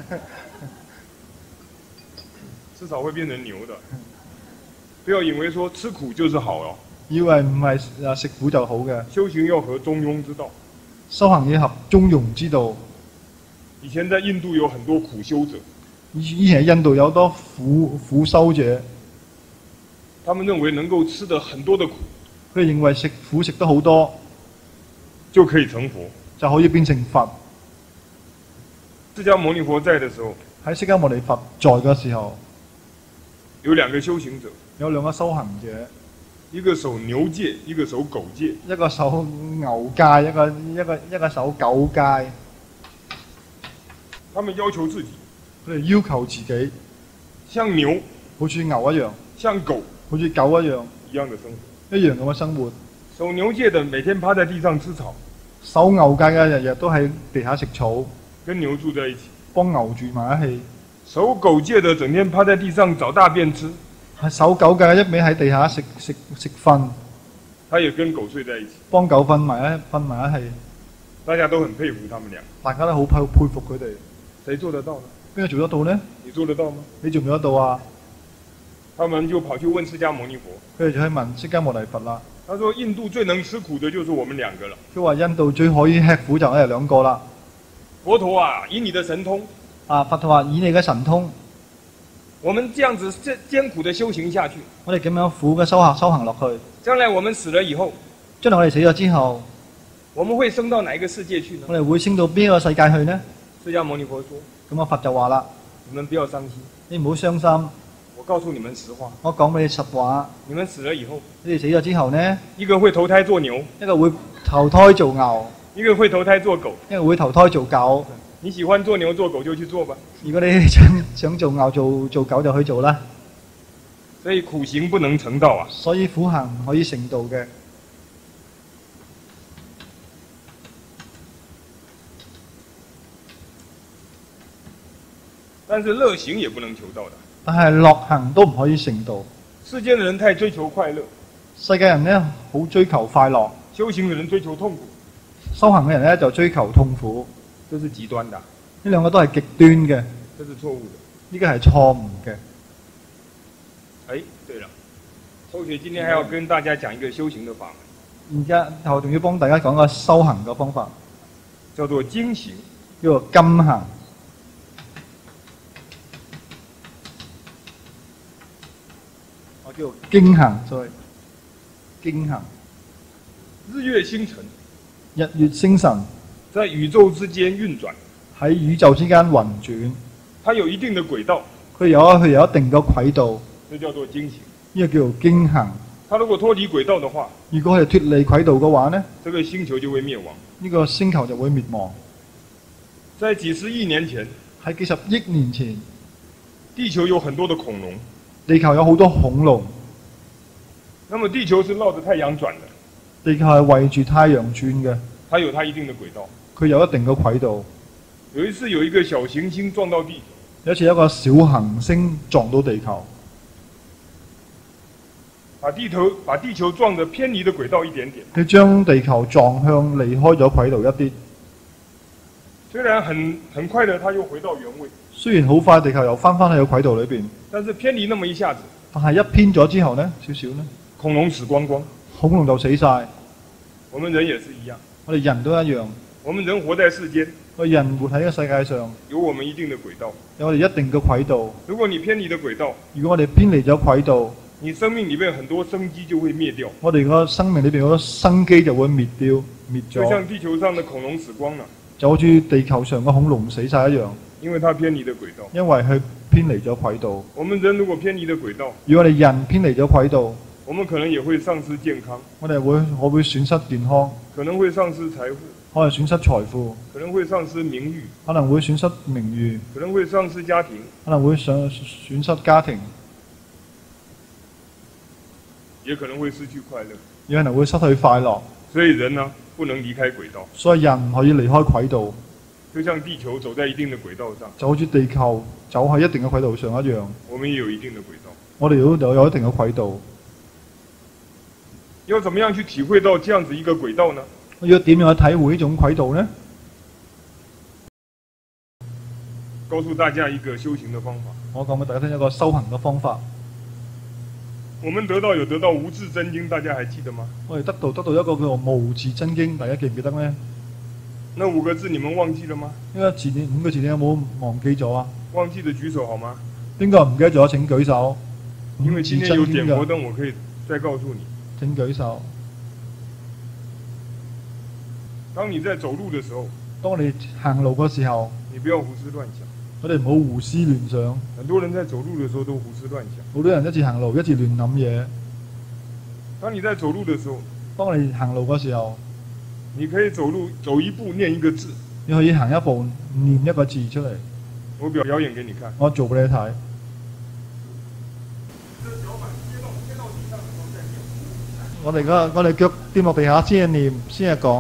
吃草會變成牛的。不要以為說吃苦就是好哦。 以為唔係啊食苦就好嘅。 修行要合中庸之道。 修行要合中庸之道。 以前在印度有很多苦修者。 以前印度有好多苦苦修者， 他們認為能夠吃得很多的苦， 佢哋認為食苦食得好多就可以成佛， 就可以變成佛。 釋迦牟尼佛在的時候， 喺釋迦牟尼佛在嘅時候， 有兩個修行者， 有兩個修行者， 一個守牛戒，一個守狗戒， 一個守牛戒，一個一個一個守狗戒。 他們要求自己， 佢哋要求自己， 像牛， 好似牛一樣， 像狗， 好似狗一樣， 一樣的生活， 一樣咁嘅生活。 守牛戒的每天趴在地上吃草， 守牛戒嘅日日都喺地下食草， 跟牛住在一起， 幫牛住埋一齊。 守狗戒的整天趴在地上找大便吃， 係守狗戒一味喺地下食食食瞓， 他也跟狗睡在一起， 幫狗瞓埋一瞓埋一齊。 大家都很佩服他們倆， 大家都好佩佩服佢哋。 誰做得到呢？ 邊個做得到呢？ 你做得到嗎？ 你做唔做得到啊？ 他們就跑去問釋迦牟尼佛， 佢哋就去問釋迦牟尼佛啦。 他說：印度最能吃苦的就是我們兩個了。 佢話印度最可以吃苦就我哋兩個啦。 佛陀啊，以你的神通， 啊佛陀話以你嘅神通， 我們這樣子艱苦的修行下去， 我哋咁樣苦嘅修行修行落去， 將來我們死了以後， 將來我哋死咗之後， 我們會升到哪一個世界去呢？ 我哋會升到邊一個世界去呢？ 釋迦牟尼佛說： 咁啊佛就話啦， 你們不要傷心， 你唔好傷心。 我告訴你們實話， 我講俾你實話， 你們死了以後， 你哋死咗之後呢， 一個會投胎做牛， 一個會投胎做牛， 一個會投胎做狗， 一個會投胎做狗。 你喜歡做牛做狗就去做吧。 如果你想想做牛做做狗就去做啦。 所以苦行不能成道啊。 所以苦行可以成道嘅。 但是樂行也不能求道的。 但係樂行都唔可以成道。 世間的人太追求快樂， 世界人呢好追求快樂， 修行的人追求痛苦， 修行嘅人呢就追求痛苦。 這是極端的。 呢兩個都係極端嘅， 這是錯誤的。 呢個係錯誤嘅。 哎，對了，同學今天還要跟大家講一個修行的法門。 而家我仲要幫大家講個修行嘅方法， 叫做經行， 叫做金行。 叫經行 ，sorry， 經行。 日月星辰日月星辰在宇宙之間運轉， 喺宇宙之間運轉， 它有一定的軌道， 佢有佢有一定嘅軌道， 這叫做經行。 呢個叫做經行。 它如果脫離軌道的話， 如果係脱離軌道嘅話呢， 這個星球就會滅亡。 呢、這個星球就會滅亡。 在幾十億年前， 喺幾十億年前， 地球有很多的恐龍， 地球有好多恐龍。 那麼地球是繞着太陽轉的， 地球係圍住太陽轉嘅， 它有它一定的軌道。 佢有一定嘅軌道。 有一次有一個小行星撞到地球， 有一次有一個小行星撞到地球， 把地球把地球撞得偏離的軌道一點點。 佢將地球撞向離開咗軌道一啲。 雖然很很快的，它又回到原位。 雖然好快地球又翻返喺個軌道裏邊， 但是偏離那麼一下子， 但係一偏咗之後呢，少少呢， 恐龍死光光， 恐龍就死晒。 我們人也是一樣， 我哋人都一樣， 我們人活在世間， 我哋人活喺呢個世界上， 有我們一定的軌道。 有我哋一定嘅軌道。 如果你偏離的軌道， 如果我哋偏離咗軌道， 你生命裡面很多生機就會滅掉。 我哋個生命裏邊好多生機就會滅掉、滅咗。 就像地球上的恐龍死光了， 就好似地球上嘅恐龍死晒一樣。 因為它偏離的軌道。 因為佢偏離咗軌道。 我們人如果偏離的軌道， 如果我哋人偏離咗軌道， 我們可能也會喪失健康。 我哋會我會損失健康， 可能會喪失財富， 可能損失財富， 可能會喪失名譽， 可能會損失名譽， 可能會喪失家庭， 可能會損損失家庭， 也可能會失去快樂， 有可能會失去快樂。 所以人呢，不能離開軌道。 所以人唔可以離開軌道， 就像地球走在一定的軌道上， 就好似地球走喺一定嘅軌道上一樣。 我們也有一定的軌道。 我哋都有一定嘅軌道。 要怎麼樣去體會到這樣子一個軌道呢？ 我要點樣去體會呢種軌道呢？ 告訴大家一個修行的方法。 我講俾大家聽一個修行嘅方法。 我們得到有得到無字真經，大家還記得嗎？ 我哋得到得到一個叫做無字真經，大家記唔記得呢？ 那五個字你們忘記了嗎？ 呢個字典五個字典有冇忘記咗啊？ 忘記的舉手好嗎？ 邊個唔記得咗請舉手。 因為今天有點火燈，我可以再告訴你。 請舉手。 當你在走路的時候， 當你行路嘅時候， 你不要胡思亂想。 我哋唔好胡思亂想。 很多人在走路的時候都胡思亂想。 好多人一次行路一次亂諗嘢。 當你在走路的時候， 當你行路嘅時候， 你可以走路走一步念一個字。 你可以行一步念一個字出嚟。 我表表演給你看。 我做俾你睇。我哋個我哋腳掂落地下先係念，先係講。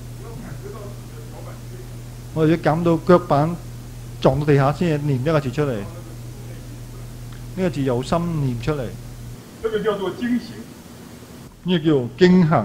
我哋要感到腳板撞到地下先係念一個字出嚟。呢、這個字由心念出嚟。 這個叫做經行。 呢個叫做經行。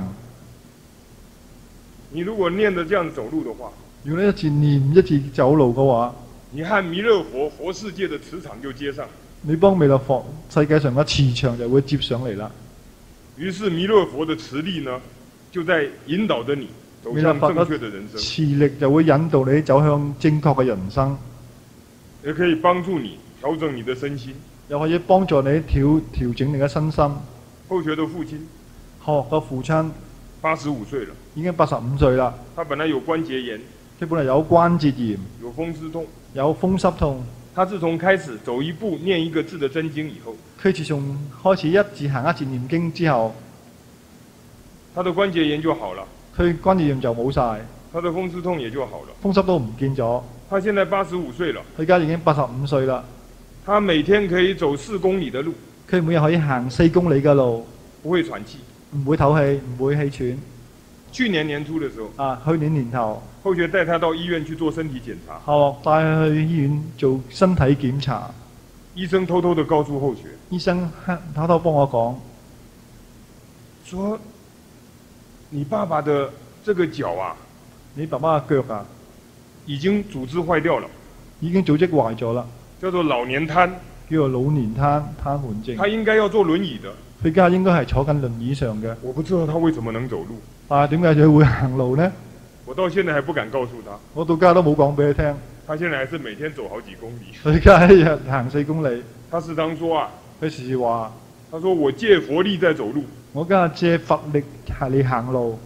你如果念着這樣走路的話， 如果你一次念一次走路嘅話， 你和彌勒佛活世界的磁場就接上。 你幫彌勒佛世界上嘅磁場就會接上嚟啦。 於是彌勒佛的磁力呢，就在引導着你走向正確的人生。 磁力就會引導你走向正確嘅人生， 也可以幫助你調整你的身心， 又可以幫助你調調整你嘅身心。 後學的父親， 後學嘅父親八十五歲了， 已經八十五歲啦。 他本來有關節炎， 佢本來有關節炎， 有風濕痛， 有風濕痛。 他自從開始走一步念一個字的真經以後， 佢自從開始一字行一字念經之後， 他的關節炎就好了， 佢關節炎就冇晒， 他的風濕痛也就好了， 風濕都唔見咗。 他現在八十五歲了， 佢而家已經八十五歲啦。 他每天可以走四公里的路， 佢每日可以行四公里嘅路， 不會喘氣， 唔會唞氣，唔會氣喘。 去年年初的時候， 啊，去年年頭， 後學帶他到醫院去做身體檢查， 後學帶佢去醫院做身體檢查， 醫生偷偷地告訴後學， 醫生偷偷幫我講， 說你爸爸的這個腳啊， 你爸爸嘅腳啊， 已經組織壞掉了， 已經組織壞咗啦， 叫做老年癱， 叫做老年癱癱瘓症。 他應該要坐輪椅的， 佢而家應該係坐緊輪椅上嘅。 我不知道他為什麼能走路， 但係點解佢會行路呢？ 我到現在還不敢告訴他， 我到家都冇講俾佢聽。 他現在還是每天走好幾公里。 佢而家一日行四公里。 他時常說啊， 佢時時話， 他他說我借佛力在走路。 我而家借佛力係你行路。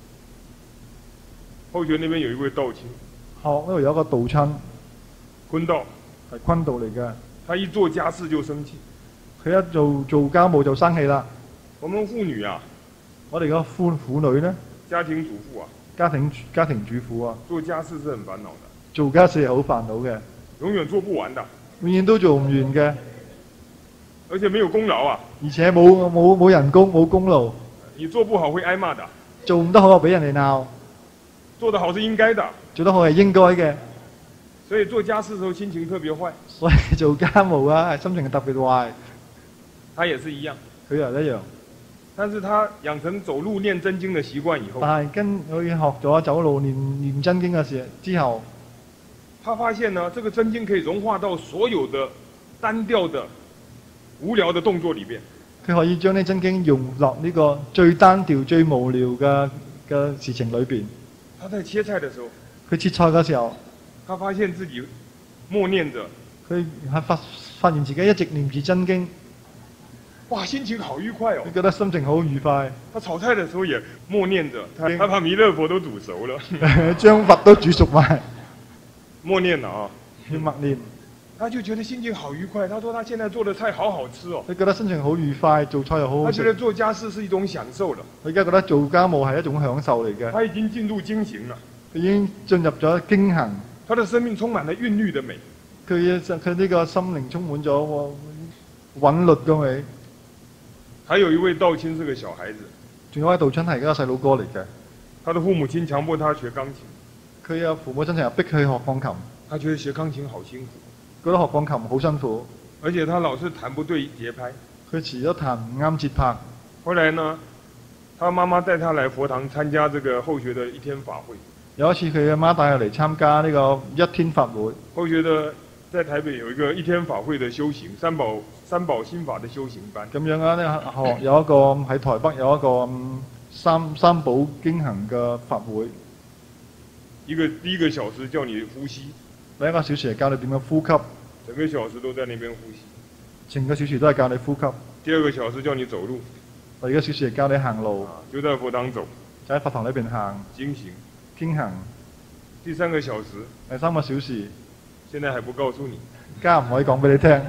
後學那邊有一位道親， 學呢度有一個道親， 坤道， 係坤道嚟嘅。 他一做家事就生氣。 佢一做做家務就生氣啦。 我們婦女啊， 我哋個婦婦女咧， 家庭主婦啊， 家庭家庭主婦啊， 做家事是很煩惱的。 做家事係好煩惱嘅， 永遠做不完的， 永遠都做唔完嘅， 而且沒有功勞啊。 而且冇冇冇人工冇功勞， 你做不好會挨罵的。 做唔得好就俾人哋鬧， 做得好是應該的。 做得好係應該嘅。 所以做家事的時候心情特別壞。 所以做家務啊，係心情特別壞。 他也是一樣， 佢又一樣。 但是他養成走路念真經的習慣以後， 但係跟佢學咗走路念念真經嘅時之後， 他發現呢，這個真經可以融化到所有的單調的、無聊的動作裏邊。 佢可以將呢真經融落呢個最單調、最無聊嘅嘅事情裏邊。 他在切菜的時候， 佢切菜嘅時候， 他發現自己默念着， 佢係發發現自己一直念住真經。 哇，心情好愉快哦！ 佢覺得心情好愉快。 他炒菜的時候也默念着，他他把彌勒佛都煮熟了， 將佛都煮熟埋， 默念了啊， 要默念。 他就覺得心情好愉快。他說他現在做的菜好好吃哦。 佢覺得心情好愉快，做菜又好好食。 他覺得做家事是一種享受了。 佢而家覺得做家務係一種享受嚟嘅。 他已經進入經行了， 佢已經進入咗經行。 他的生命充滿了韻律的美。 佢佢呢個心靈充滿咗韻律嘅美。 還有一位道親是個小孩子， 仲有一位道親係一個細佬哥嚟嘅。 他的父母親強迫他學鋼琴， 佢有父母親成日逼佢學鋼琴， 他覺得學鋼琴好辛苦， 覺得學鋼琴好辛苦， 而且他老是彈不對節拍， 佢遲咗彈唔啱節拍。 後來呢，他媽媽帶他來佛堂參加這個後學的一天法會。 有一次佢阿媽帶佢嚟參加呢個一天法會。 後學的在台北有一個一天法會的修行，三寶三寶心法的修行班。 咁樣啊，呢學有一個喺台北有一個、嗯、三三寶經行嘅法會。 一個第一個小時叫你呼吸， 第一個小時係教你點樣呼吸， 整個小時都在那邊呼吸。 成個小時都係教你呼吸。 第二個小時叫你走路， 第二個小時係教你行路， 就在佛堂走， 就喺佛堂裏邊行經行。 經行。 第三個小時， 第三個小時， 現在還不告訴你， 家唔可以講俾你聽。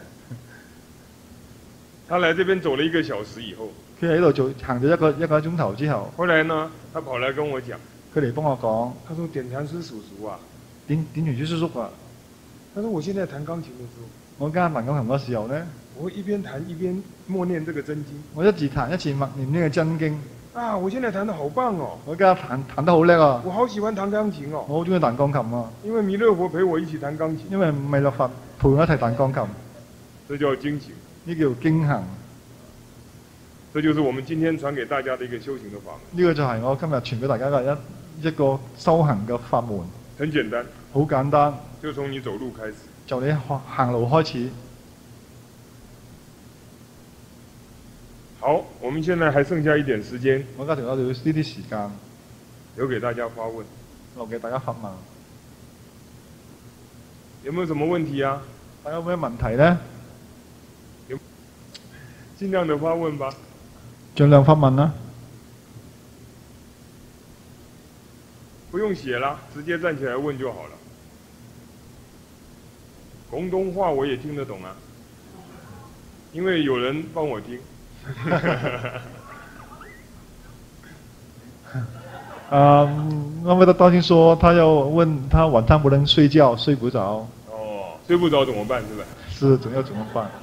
他來這邊走了一個小時以後， 佢喺度做行咗一個一個鐘頭之後， 後來呢，他跑來跟我講， 佢嚟幫我講， 他說點禪師叔叔啊， 點點傳師叔叔啊， 他說我現在彈鋼琴的時候， 我家彈鋼琴嗰時候呢， 我會一邊彈一邊默念這個真經， 我一字彈一次默念呢個真經。 啊，我現在彈得好棒哦！ 我而家彈彈得好叻啊！ 我好喜歡彈鋼琴哦！ 我好中意彈鋼琴啊！ 因為彌勒佛陪我一起彈鋼琴。 因為彌勒佛陪我一齊彈鋼琴。 這叫經行。 呢叫經行。 這就是我們今天傳給大家的一個修行的法門。 呢個就係我今日傳俾大家嘅一一個修行嘅法門。 很簡單。 好簡單。 就從你走路開始。 就你行路開始。 好，我們現在還剩下一點時間， 我而家仲有呢啲時間， 留給大家發問， 留給大家發問。 有沒有什麼問題啊？ 大家有咩問題呢？ 有，盡量的發問吧。 盡量發問啦。 不用寫啦，直接站起來問就好了。廣東話我也聽得懂啊，因為有人幫我聽。 嗯，那麼他當天說，他要問他晚上不能睡覺，睡不着。 哦，睡不着怎麼辦？是吧？ 是，總要怎麼辦？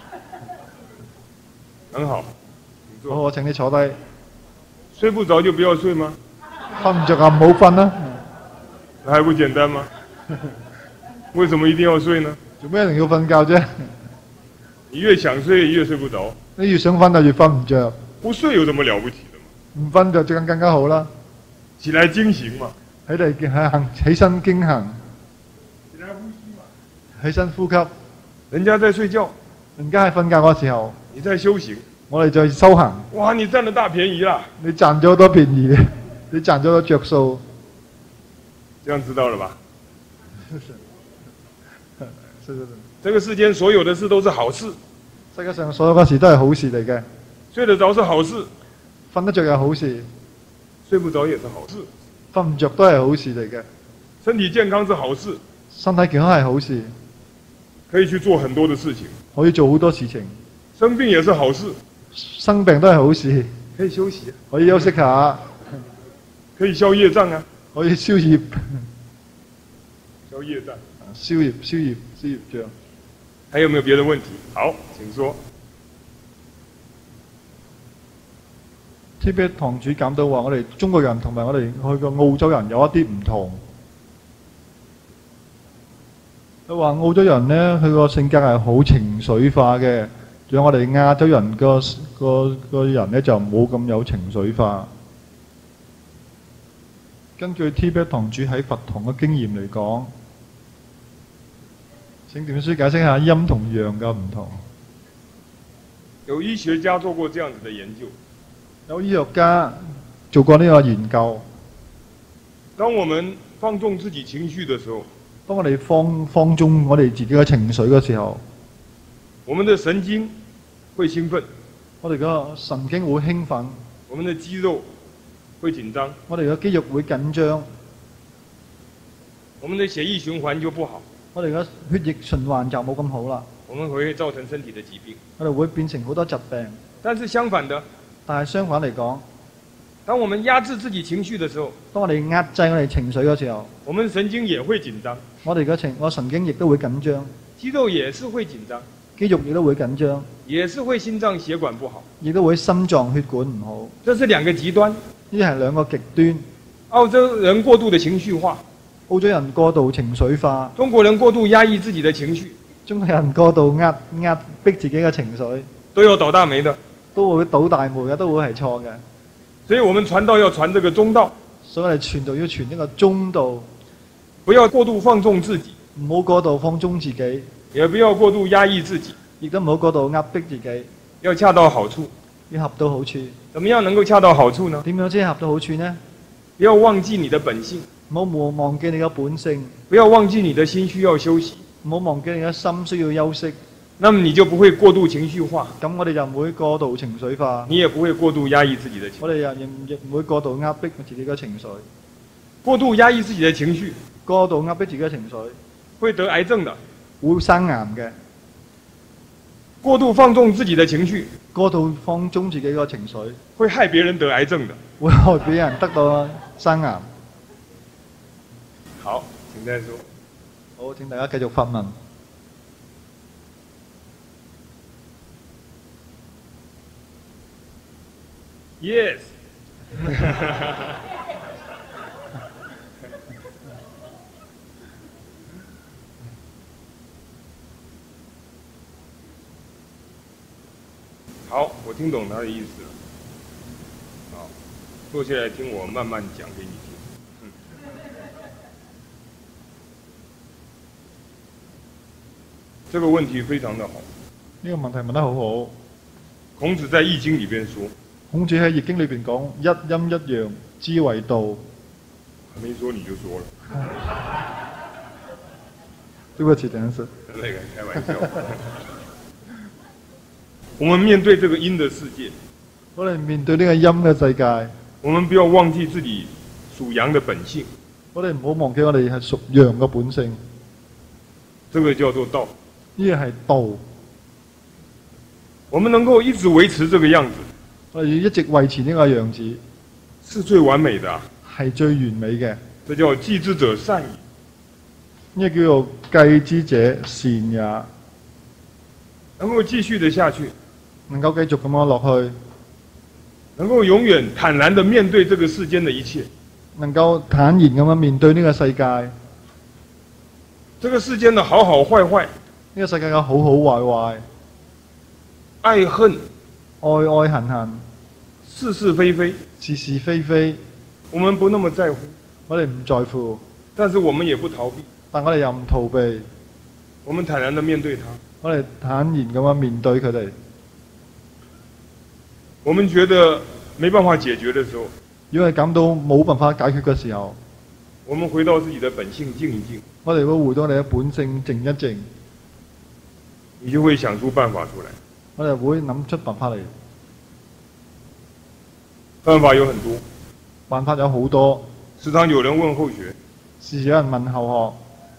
很好。 好，我請你坐低。 睡不着就不要睡嗎？ 瞓唔着啊，唔好瞓啦。 那還不簡單嗎？為什麼一定要睡呢？ 做咩一定要瞓覺啫？ 你越想睡越睡不着。 你越想瞓就越瞓唔着。 不睡有什麼了不起的嘛？ 唔瞓就更更加好啦。 起來經行嘛。 喺度係行起身經行。 起來呼吸嘛。 起身呼吸。 人家在睡覺， 人家喺瞓覺嗰時候， 你在修行。 我哋在修行。 哇！你佔了大便宜啦！ 你賺咗好多便宜，你賺咗好多着數。 這樣知道了吧？ 是是是。 這個世間所有的事都是好事。 世界上所有嘅事都係好事嚟嘅。 睡得着是好事， 瞓得着又好事， 睡不着也是好事。 瞓唔着都係好事嚟嘅。 身體健康是好事， 身體健康係好事， 可以去做很多的事情。 可以做好多事情。 生病也是好事， 生病都係好事， 可以休息， 可以休息下， 可以消業障啊， 可以消業， 消業障。 消業消業消業障。 還有沒有別的問題？好，請說。 T B 堂主講到話，我哋中國人同埋我哋去個澳洲人有一啲唔同。佢話澳洲人呢，佢個性格係好情緒化嘅，仲有我哋亞洲人個個個人呢就冇咁有情緒化。根據 T B 堂主喺佛堂嘅經驗嚟講，請點書解釋下陰同陽嘅唔同。 有醫學家做過這樣子的研究。 有醫學家做過呢個研究。 當我們放縱自己情緒的時候， 當我哋放放縱我哋自己嘅情緒嘅時候， 我們的神經會興奮， 我哋個神經會興奮， 我們的肌肉會緊張， 我哋嘅肌肉會緊張， 我們的血液循環就不好， 我哋嘅血液循環就冇咁好啦， 我們會造成身體的疾病， 我哋會變成好多疾病。 但是相反的， 但係相反嚟講， 當我們壓制自己情緒的時候， 當我哋壓制我哋情緒嘅時候， 我們神經也會緊張， 我哋嘅情我神經亦都會緊張， 肌肉也是會緊張， 肌肉亦都會緊張， 也是會心臟血管不好， 亦都會心臟血管唔好。 這是兩個極端， 呢係兩個極端。 澳洲人過度的情緒化， 澳洲人過度情緒化， 中國人過度壓抑自己的情緒， 中國人過度壓壓迫自己嘅情緒， 都有倒大霉的。 都會倒大霉嘅，都會係錯嘅。 所以我們傳道要傳這個中道， 所以我哋傳道要傳呢個中道， 不要過度放縱自己， 唔好過度放縱自己， 也不要過度壓抑自己， 亦都唔好過度壓迫自己， 要恰到好處， 要合到好處。 怎麼樣能夠恰到好處呢？ 點樣先合到好處呢？ 不要忘記你的本性， 唔好忘記你嘅本性， 不要忘記你的心需要休息， 唔好忘記你嘅心需要休息。 那麼你就不會過度情緒化， 咁我哋就唔會過度情緒化， 你也不會過度壓抑自己的情緒。 我哋又亦亦唔會過度壓迫自己嘅情緒。 過度壓抑自己的情緒， 過度壓迫自己嘅情緒， 會得癌症的。 會生癌嘅。 過度放縱自己的情緒， 過度放縱自己嘅情緒， 會害別人得癌症的。 會害別人得到生癌。 好，請再說。 好，請大家繼續發問。 Yes 。好，我聽懂他的意思了。好，坐下來聽我慢慢講給你聽。嗯。這個問題非常的好。 呢個問題問得好好。 孔子在《易經》裏邊說。 孔子喺《易經》裏邊講一陰一陽之為道。 還沒說你就說了。 對不起，等陣先。 那個開玩笑。我們面對這個陰的世界， 我哋面對呢個陰嘅世界， 我們不要忘記自己屬陽的本性。 我哋唔好忘記我哋係屬陽嘅本性。 這個叫做道。 呢個係道。 我們能夠一直維持這個樣子， 我哋要一直維持呢個樣子， 是最完美的， 係最完美嘅。 這叫繼之者善也。 呢個叫做繼之者善也。 能夠繼續的下去， 能夠繼續咁樣落去， 能夠永遠坦然的面對這個世間的一切， 能夠坦然咁樣面對呢個世界， 這個世間的好好壞壞， 呢個世界嘅好好壞壞， 愛恨， 愛愛恨恨， 是是非非， 是是非非， 我們不那麼在乎， 我哋唔在乎， 但是我們也不逃避， 但我哋又唔逃避， 我們坦然的面對它。 我哋坦然咁樣面對佢哋。 我們覺得沒辦法解決的時候， 如果係感到冇辦法解決嘅時候， 我們回到自己的本性靜一靜， 我哋會回到你嘅本性靜一靜， 你就會想出辦法出來。 我哋會諗出辦法嚟。 办法有很多， 辦法有好多， 時常有人問後學， 時有人問後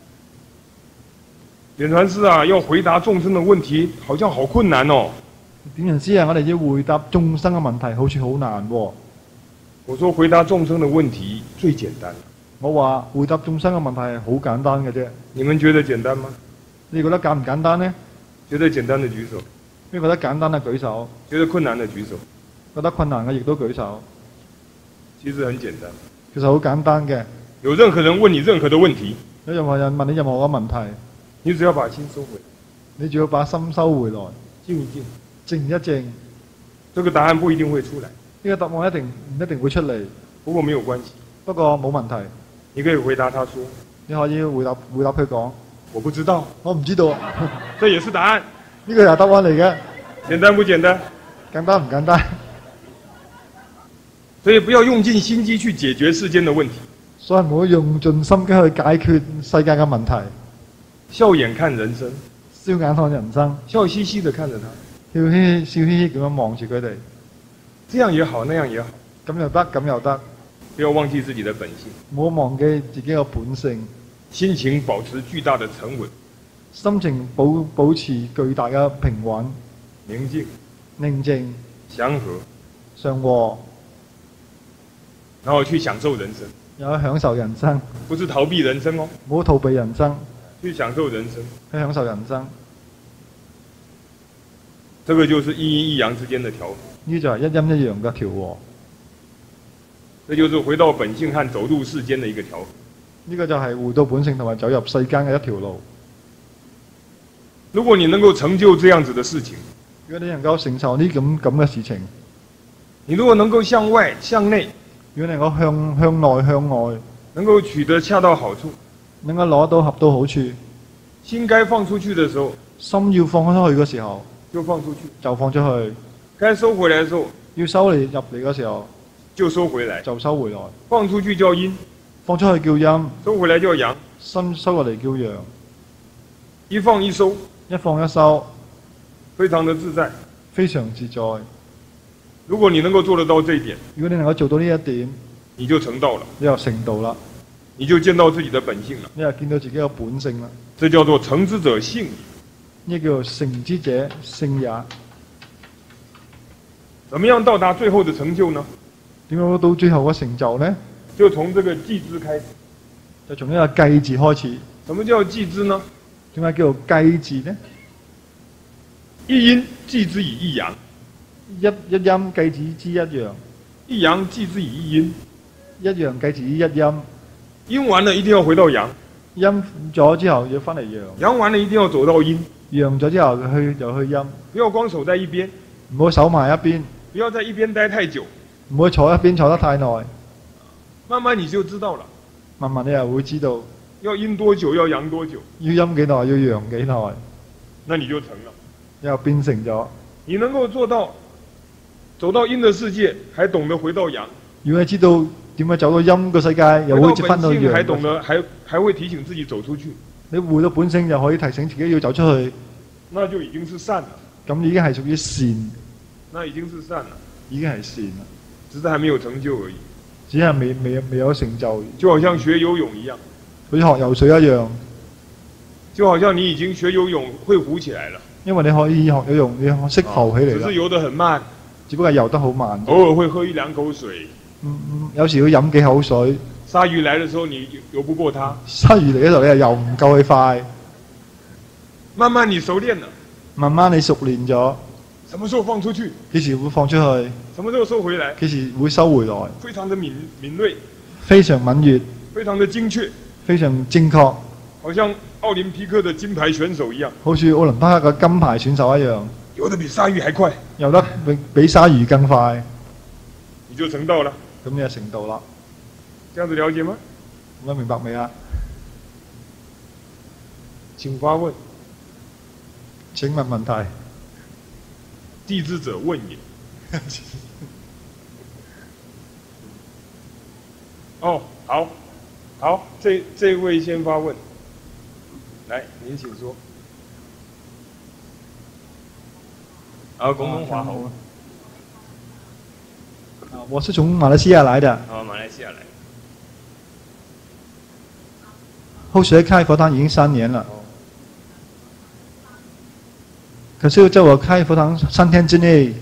點傳師啊，要回答眾生的問題，好像好困難哦。 學。點人師啊，我哋要回答眾生嘅問題，好似好難喎。 我說回答眾生的問題最簡單。 我話回答眾生嘅問題係好簡單嘅啫。 你們覺得簡單嗎？ 你覺得簡唔簡單呢？ 覺得簡單的舉手。 邊覺得簡單嘅舉手？ 覺得困難的舉手。 覺得困難嘅亦都舉手。 其實很簡單。 其實好簡單嘅。 有任何人問你任何的問題， 有任何人問你任何嘅問題， 你只要把心收回， 你只要把心收回來， 靜一靜， 靜一靜， 這個答案不一定會出來。 呢個答案一定唔一定會出嚟。 不過沒有關係。 不過冇問題。 你可以回答他說： 你可以回答回答佢講： 我不知道。 我唔知道。 這也是答案。 呢個又係答案嚟嘅。 簡單不簡單？ 簡單唔簡單？ 所以不要用盡心機去解決世間的問題。 所以唔好用盡心機去解決世界嘅問題。 笑眼看人生， 笑眼看人生， 笑嘻嘻地看着他， 笑嘻笑嘻嘻咁樣望住佢哋。 這樣也好，那樣也好， 咁又得，咁又得。 不要忘記自己的本性， 唔好忘記自己嘅本性。 心情保持巨大的沉穩， 心情保保持巨大嘅平穩、 寧靜、 寧靜、 祥和、 祥和， 然後去享受人生。 有享受人生， 不是逃避人生哦， 唔好逃避人生， 去享受人生， 去享受人生。 這個就是一陰一陽之間的調和。 呢就係一陰一陽嘅調和。 這就是回到本性和走入世間的一個調和。 呢個就係回到本性同埋走入世間嘅一條路。 如果你能夠成就這樣子的事情， 如果你能夠承受呢咁咁嘅事情， 你如果能夠向外向內， 如果能夠向向內向外， 能夠取得恰到好處， 能夠攞到合到好處， 心該放出去的時候， 心要放開出去嘅時候， 就放出去， 就放出去； 該收回來的時候， 要收嚟入嚟嘅時候， 就收回來， 就收回來。 放出去叫陰， 放出去叫陰， 收回來叫陽， 心收落嚟叫陽。 一放一收， 一放一收， 非常的自在， 非常自在。 如果你能夠做得到這一點， 如果你能夠做到呢一點， 你就成道了， 你就成道啦， 你就見到自己的本性了， 你就見到自己嘅本性啦。 這叫做成之者性。 呢叫做成之者性也。 怎麼樣到達最後的成就呢？ 點樣到最後嘅成就呢？ 就從這個繼之開始。 就從呢個繼字開始。 什麼叫繼之呢？ 點解叫做繼字呢？ 一陰繼之以一陽， 一一陰繼之之一陽， 一陽繼之以一陰， 一陽繼之以一陰。 陰完了一定要回到陽， 陰咗之後要翻嚟陽， 陽完了一定要走到陰， 陽咗之後去就去陰。 不要光守在一邊， 唔好守埋一邊， 不要在一邊待太久， 唔好坐一邊坐得太耐。 慢慢你就知道了。 慢慢你又會知道要陰多久，要陽多久， 要陰幾耐，要陽幾耐， 那你就成了。 又變成咗。 你能夠做到走到陰的世界，還懂得回到陽。 如果你知道點樣走到陰個世界，又會翻到陽。 還懂得，還還會提醒自己走出去。 你回到本性，又可以提醒自己要走出去。 那就已經是善了。 咁已經係屬於善。 那已經是善了。 已經係善啦， 只是還沒有成就而已。 只係未未未有成就。 就好像學游泳一樣。 好似學游水一樣。 就好像你已經學游泳會浮起來了。因為你可以學游泳，你識浮起嚟。 只是游得很慢。 只不過游得好慢。 偶爾會喝一兩口水。 嗯嗯，有時要飲幾口水。 鯊魚來的時候，你游不過它。 鯊魚嚟嘅時候，你又游唔夠佢快。 慢慢你熟練了。 慢慢你熟練咗。 什麼時候放出去？ 幾時會放出去？ 什麼時候收回來？ 幾時會收回來？ 非常的敏敏銳。非常敏鋭。 非常的精確。 非常正確。 好像奧林匹克的金牌選手一樣。 好似奧林匹克嘅金牌選手一樣。 游得比鯊魚還快。 游得比比鯊魚更快。 你就成道了。 咁你就成道啦。 這樣子了解嗎？ 咁樣明白未啊？ 請發問。 請問問題。 繼之者問也。哦，好，好，這這位先發問。來，您請說。啊，廣東話好。 啊，我是从马来西亚来的。 啊，马来西亚来。 后学开佛堂已经三年了。 哦。 可是在我开佛堂三天之内，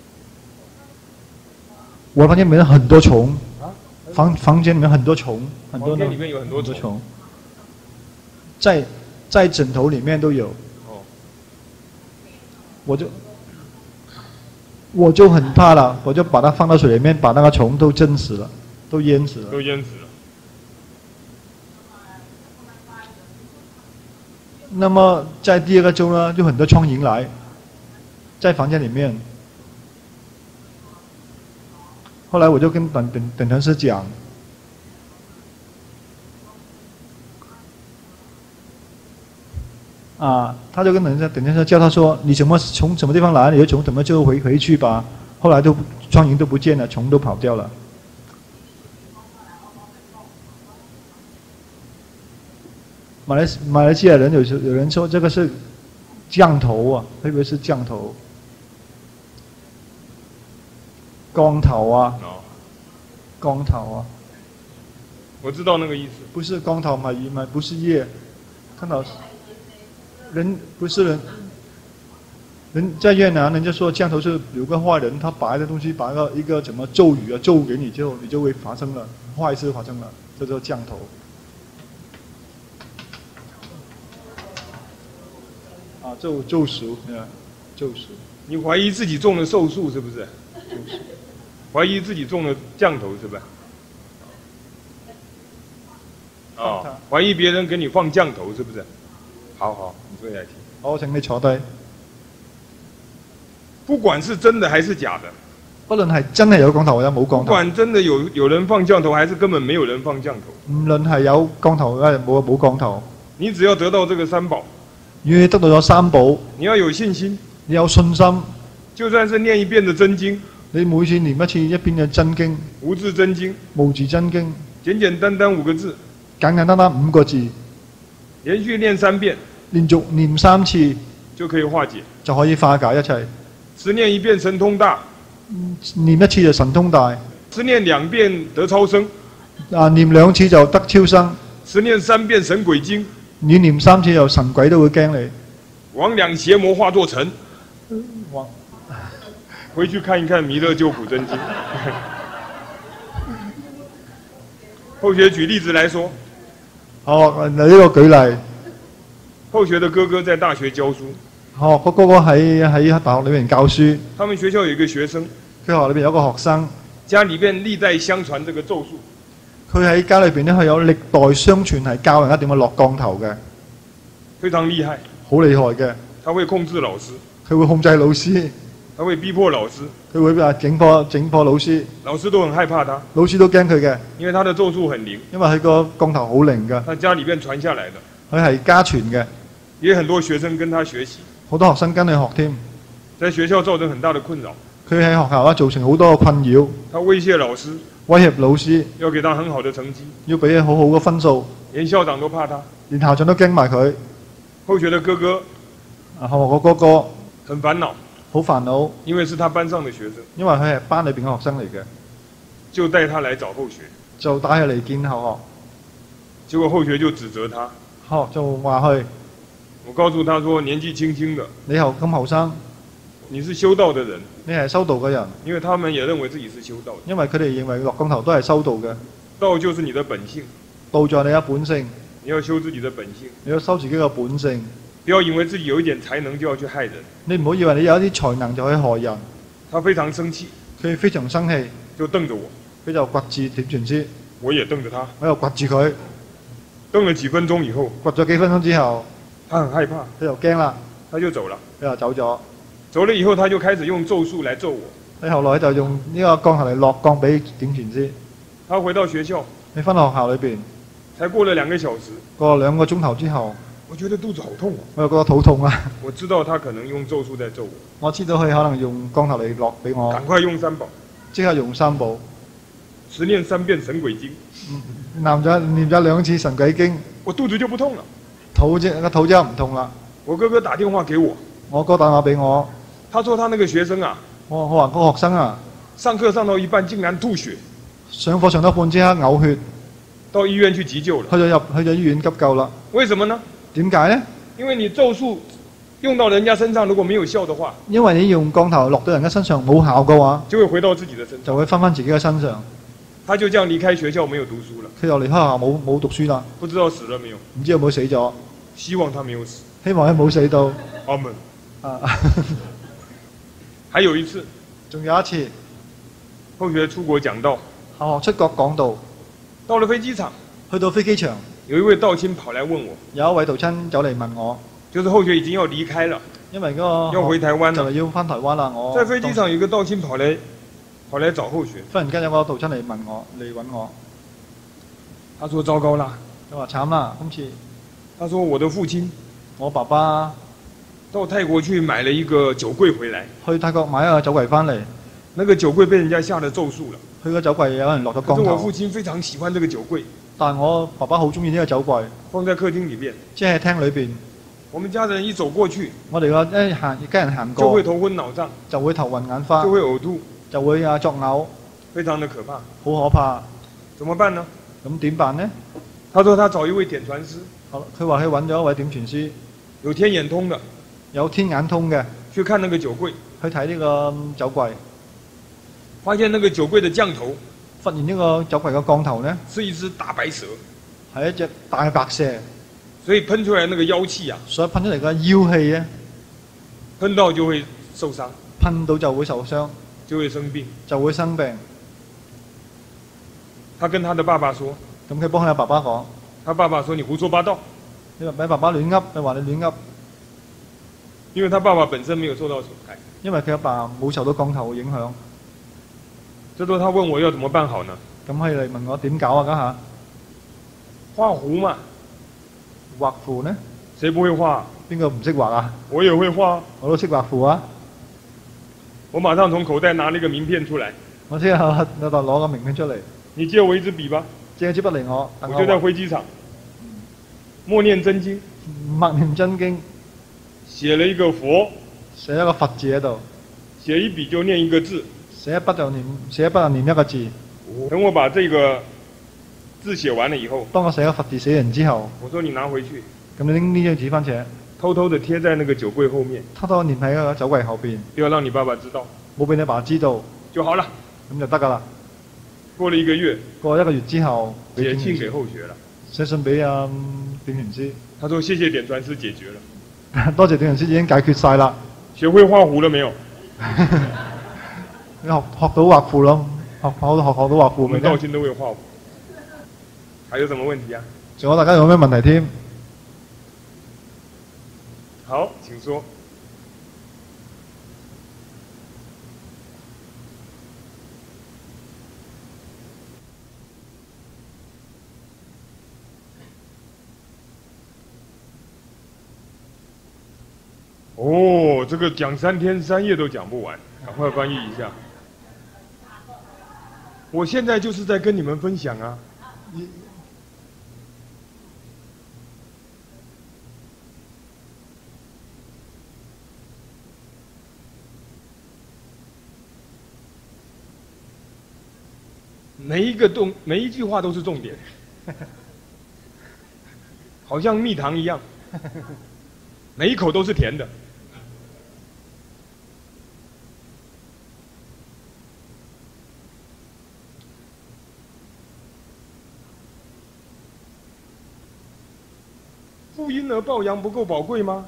我房间里面很多虫。啊？房房间里面很多虫，很多。 房间里面有很多虫。 虫在在枕头里面都有。 哦。 我就。我就很怕了，我就把它放到水里面，把那个虫都蒸死了，都淹死了。 都淹死了。 那么在第二个周呢，就很多苍蝇来，在房间里面。后来我就跟等等等禅师讲，啊，他就跟等禅等禅师叫他说：“你怎么从什么地方来？你就从什么就回回去吧。”后来都苍蝇都不见了，虫都跑掉了。马来马来西亚人有时有人说这个是降头啊，会不会是降头？光头啊， 哦， 光头啊。 我知道那个意思。 不是光头买鱼买，不是叶，看到人不是人。人在越南，人家说降头是有个坏人，他把一个东西，把一个一个怎么咒语啊咒给你之后，你就会发生了坏事发生了，这叫降头。啊，咒咒术，啊，咒术。 你怀疑自己中了寿数是不是？怀疑自己中了降头是不是？哦，怀疑别人给你放降头是不是？好好，你说来听。 好，請你坐低。 不管是真的还是假的， 不論係真係有降頭或者冇降頭， 不管真的有有人放降頭，還是根本沒有人放降頭， 唔論係有降頭或者冇冇降頭， 你只要得到這個三寶， 如果得到咗三寶， 你要有信心， 你有信心， 就算是念一遍的真經， 你每次念一次一篇嘅真經， 無字真經， 無字真經， 簡簡單單五個字， 簡簡單單五個字， 連續念三遍， 連續念三次就可以化解， 就可以化解一切。 只念一遍神通大， 念一次就神通大， 只念兩遍得超生， 啊念兩次就得超生， 只念三遍神鬼經， 你念三次就神鬼都會驚你。 魍魎邪魔化作塵。回去看一看《彌勒救苦真經》。後學舉例子來說， 哦，呢個舉例。 後學的哥哥在大學教書。 哦，個哥哥喺喺大學裏面教書。 他們學校有一個學生， 佢學校裏邊有個學生， 家裏邊歷代相傳這個咒術。 佢喺家裏邊咧，佢有歷代相傳係教人家點樣落降頭嘅， 非常厲害， 好厲害嘅。 他會控制老師， 佢會控制老師， 他會逼迫老師， 佢會話整破整破老師， 老師都很害怕他， 老師都驚佢嘅， 因為他的咒術很靈， 因為佢個降頭好靈嘅， 他家裏邊傳下來的， 佢係家傳嘅， 也很多學生跟他學習。 好多學生跟佢學添， 在學校造成很大的困擾。 佢喺學校啊造成好多嘅困擾。 他威脅老師， 威脅老師， 要給他很好的成績， 要俾佢好好嘅分數， 連校長都怕他， 連校長都驚埋佢。 後學的哥哥， 啊後學個哥哥很煩惱， 好煩惱， 因為是他班上的學生， 因為佢係班裏邊嘅學生嚟嘅， 就帶他來找後學， 就帶佢嚟見後學，結果後學就指責他， 學就話佢。 我告訴他說，年紀輕輕的， 你後咁後生， 你是修道的人， 你係修道嘅人， 因為他們也認為自己是修道的， 因為佢哋認為落降頭都係修道嘅， 道就是你的本性， 道在你嘅本性， 你要修自己的本性， 你要修自己嘅本性， 不要以為自己有一點才能就要去害人， 你唔好以為你有一啲才能就可以害人。 他非常生氣， 佢非常生氣， 就瞪着我， 佢就掘住點傳師， 我也瞪着他， 我又掘住佢， 瞪了幾分鐘以後， 掘咗幾分鐘之後。 他很害怕， 佢就驚啦， 他就走了。 佢就走咗。 走了以後，他就開始用咒術來咒我。 佢後來就用呢個降頭嚟落降俾點傳師。 他回到學校， 你翻到學校裏邊， 才過了兩個小時。 過兩個鐘頭之後， 我覺得肚子好痛啊！ 我又覺得肚痛啊！ 我知道他可能用咒術在咒我。 我知道佢可能用降頭嚟落俾我。 趕快用三寶， 即刻用三寶。 十念三遍神鬼經。 念咗念咗兩次神鬼經， 我肚子就不痛了。 肚啫個肚之後唔痛啦。 我哥哥打電話給我， 我哥打電話俾我， 他說他那個學生啊， 我我話嗰個學生啊， 上课上到一半竟然吐血， 上課上到一半即刻嘔血， 到醫院去急救了。 去咗入去咗醫院急救啦。 為什麼呢？ 點解呢？ 因為你咒術用到人家身上如果沒有效的話， 因為你用降頭落到人家身上冇效嘅話， 就會回到自己的身上， 就會翻翻自己嘅身上。 他就這樣離開學校沒有讀書了。 佢就離開學校冇冇讀書啦。 不知道死了沒有？ 唔知有冇死咗？ 希望他沒有死。 希望佢冇死到。 阿門。 啊， 還有一次， 仲有一次， 後學出國講道， 後學出國講道， 到了飛機場， 去到飛機場， 有一位道親跑來問我， 有一位道親走嚟問我， 就是後學已經要離開了， 因為嗰、個要回台灣了， 就係要翻台灣啦。我在飛機上有個道親跑來，跑來找後學， 忽然間有個道親嚟問我嚟揾我， 他說糟糕啦， 佢話慘啦，今次他說我的父親我爸爸到泰國去買了一個酒櫃回來， 去泰國買一個酒櫃翻嚟， 那個酒櫃被人家下了咒術了。 佢個酒櫃有人落咗降頭可是我父，親非常喜歡這個酒櫃， 但係我爸爸好中意呢個酒櫃， 放在客廳裏面。 即係廳裏邊， 我們家人一走過去， 我哋個一行一家人行過就會頭昏腦脹， 就會頭暈眼花， 就會嘔吐， 就會啊作嘔， 非常的可怕。 好可怕。 怎麼辦呢？ 咁點辦呢？ 他說他找一位點傳師， 好，佢話佢揾咗一位點傳師， 有天眼通的， 有天眼通嘅， 去看那個酒櫃， 去睇呢個酒櫃， 發現那個酒櫃的降頭發現呢個酒櫃嘅降頭呢， 是一隻大白蛇， 係一隻大白蛇， 所以噴出來那個妖氣啊， 所以噴出嚟嘅妖氣咧， 噴到就會受傷， 噴到就會受傷， 就會生病。 就會生病。 他跟他的爸爸說， 咁佢幫佢爸爸講， 他爸爸說你胡說八道， 你話俾爸爸亂噏，你話你亂噏， 因為他爸爸本身沒有受到損害。 因為佢阿爸冇受到降頭嘅影響。 這時候他問我要怎麼辦好呢？ 咁佢嚟問我點搞啊？家下畫符嘛， 畫符呢？ 誰不會畫？ 邊個唔識畫啊？ 我也會畫， 我都識畫符啊！ 我馬上從口袋拿了一個名片出來， 我即刻喺度攞個名片出嚟， 你借我一支筆吧。 借支筆嚟我，等我就在我畫飛機場，默念真經， 默念真經， 寫了一個佛， 寫一個佛字喺度， 寫一筆就念一個字。 寫一筆就念，寫一筆就念一個字。 等我把這個字寫完了以後， 當我寫個佛字寫完之後， 我說你拿回去， 咁你拎呢張紙翻扯， 偷偷的貼在那個酒櫃後面， 偷偷念喺個酒櫃後邊， 不要讓你爸爸知道， 冇俾你爸知道， 就好了。 咁就得㗎啦。 過了一個月， 過一個月之後， 寫信給後學了。 寫信俾阿點傳師， 他說：謝謝點傳師解決了。 多謝點傳師已經解決晒啦。 學會畫符了沒有？ 你學學到畫符咯，學學學學到畫符我未呢？ 們道親都會畫符。還有什麼問題啊？ 仲有大家有咩問題添？ 好，請說。哦，這個講三天三夜都講不完，趕快翻譯一下。我現在就是在跟你們分享啊。每一個重，每一句話都是重點，好像蜜糖一樣，每一口都是甜的。父嬰兒抱養不夠寶貴嗎？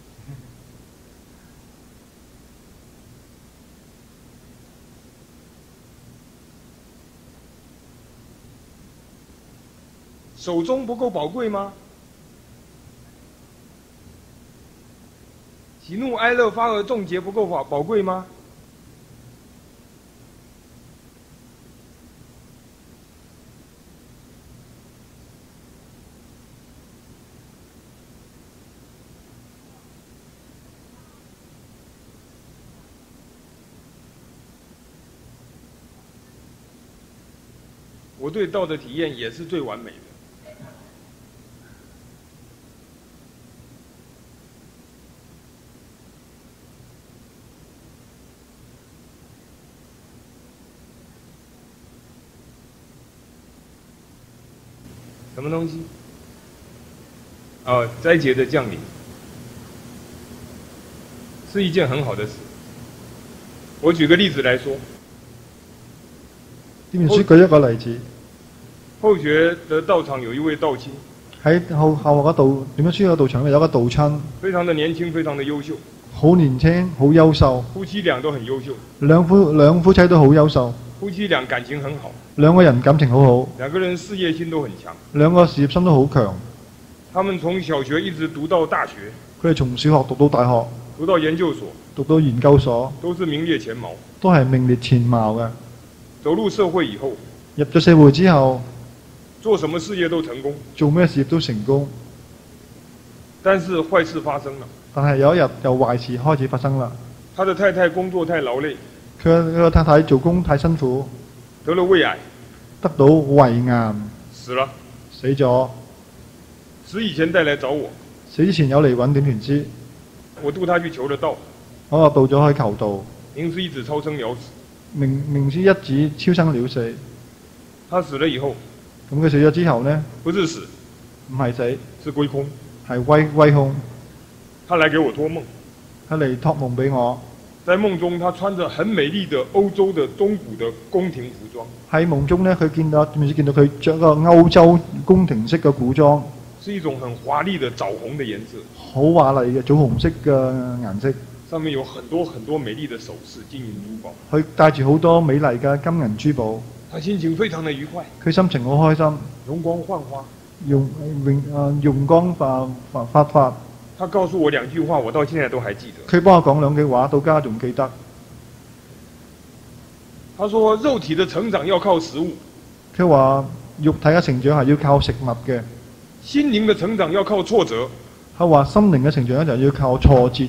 手中不夠寶貴嗎？喜怒哀樂發而眾結不夠寶寶貴嗎？我對道的體驗也是最完美的。 什么东西？啊，斋节的降临是一件很好的事。我举个例子来说， 點書舉一個例子， 後學的道場有一位道親， 喺後後個道點樣書個道場有一個道親， 非常的年輕，非常的優秀， 好年輕，好優秀， 夫妻倆都很優秀， 兩夫兩夫妻都好優秀， 夫妻倆感情很好， 兩個人感情好好， 兩個人事業心都很強， 兩個事業心都好強。 他們從小學一直讀到大學， 佢哋從小學讀到大學， 讀到研究所， 讀到研究所， 都是名列前茅， 都係名列前茅嘅。 走入社會以後， 入咗社會之後， 做什麼事業都成功， 做咩事業都成功。 但是壞事發生了， 但係有一日有壞事開始發生啦。 他的太太工作太勞累， 佢個太太做工太辛苦， 得了胃癌， 得到胃癌， 死了。 死咗。 死以前帶來找我， 死之前有嚟揾點團師， 我度他去求了道， 我話到咗去求道， 名師一指超生了死。 名名師一指超生了死。 他死了以後， 咁佢死咗之後呢？ 不是死， 唔係死， 是歸空， 係歸歸空。 他來給我託夢， 佢嚟託夢俾我。 在夢中，他穿着很美麗的歐洲的中古的宮廷服裝。 喺夢中呢，佢見到點知見到佢着個歐洲宮廷式嘅古裝。 是一種很華麗的棗紅的顏色， 好華麗嘅棗紅色嘅顏色， 上面有很多很多美麗的首飾、金銀珠寶。 佢帶住好多美麗嘅金銀珠寶。 他心情非常的愉快， 佢心情好開心， 容光煥發， 容容誒容光發發發發。 他告訴我兩句話，我到現在都還記得。 佢幫我講兩句話，到家仲記得。 他說：肉體的成長要靠食物。 佢話肉體嘅成長係要靠食物嘅。 心靈的成長要靠挫折。 佢話心靈嘅成長就要靠挫折。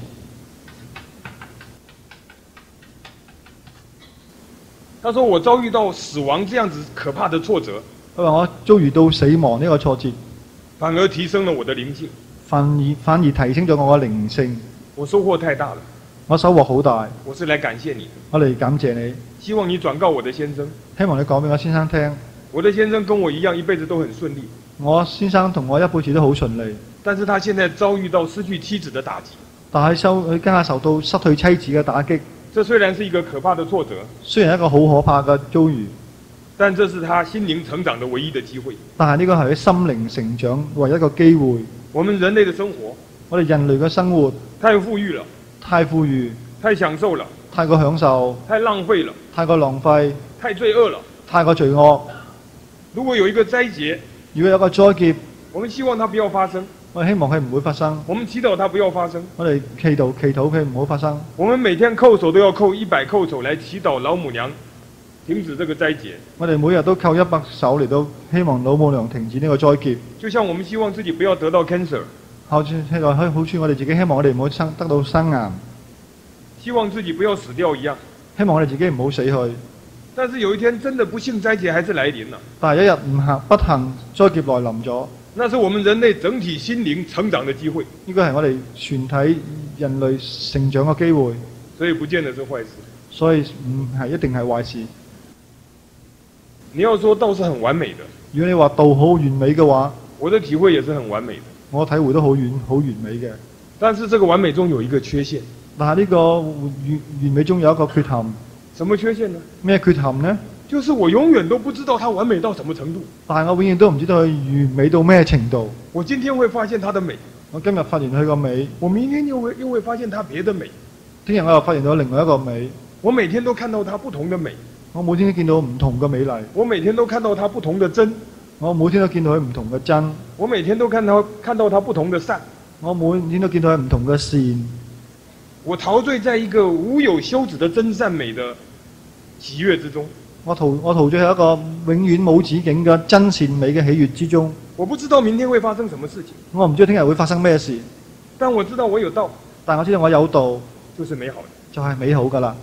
他說：我遭遇到死亡這樣子可怕的挫折。 佢話我遭遇到死亡呢個挫折， 反而提升了我的靈性。 反而反而提升咗我嘅靈性。 我收穫太大了。 我收穫好大。 我是來感謝你的。 我嚟感謝你。 希望你轉告我的先生。 希望你講俾我先生聽。 我的先生跟我一樣，一輩子都很順利。 我先生同我一輩子都好順利， 但是他現在遭遇到失去妻子的打擊。 但係收佢家下受到失去妻子嘅打擊。 這雖然是一個可怕的挫折， 雖然一個好可怕嘅遭遇， 但這是他心靈成長的唯一的機會。 但係呢個係佢心靈成長唯一一個機會。 我們人類的生活， 我哋人類嘅生活太富裕了， 太富裕， 太享受了， 太過享受， 太浪費了， 太過浪費， 太罪惡了， 太過罪惡。 如果有一個災劫， 如果有一個災劫， 我們希望它不要發生。 我哋希望佢唔會發生。 我們祈禱它不要發生。 我哋祈禱祈禱佢唔好發生。 我們每天叩首都要叩一百叩首來祈禱老母娘停止這個災劫。 我哋每日都叩一百首嚟到希望老母娘停止呢個災劫。 就像我們希望自己不要得到 cancer。 好似希望好似我哋自己希望我哋唔好生得到生癌。 希望自己不要死掉一樣。 希望我哋自己唔好死去。 但是有一天真的不幸災劫還是來臨了。 但係一日唔幸不幸災劫來臨咗。 那是我們人類整體心靈成長的機會。 呢個係我哋全體人類成長嘅機會。 所以不見得是壞事。 所以唔係一定係壞事。 你要說道是很完美的。 如果你話道好完美嘅話， 我的體會也是很完美的。 我體會都好完好完美嘅。 但是這個完美中有一個缺陷。 但係呢個完完美中有一個缺陷。 什麼缺陷呢？ 咩缺陷呢？ 就是我永遠都不知道它完美到什麼程度。 但係我永遠都唔知道佢完美到咩程度。 我今天會發現它的美， 我今日發現佢個美， 我明天又會又會發現它別的美。 聽日我又發現到另外一個美。 我每天都看到它不同的美。 我每天都見到唔同嘅美麗。 我每天都看到它不同的真。 我每天都見到佢唔同嘅真。 我每天都看到看到它不同的善。我每天都見到佢唔同嘅善。 我陶醉在一個無有休止的真善美的喜悅之中。 我陶我陶醉喺一個永遠冇止境嘅真善美嘅喜悅之中。 我不知道明天會發生什麼事情。 我唔知道聽日會發生咩事。 但我知道我有道。 但我知道我有道， 就是美好的。 就係美好㗎啦。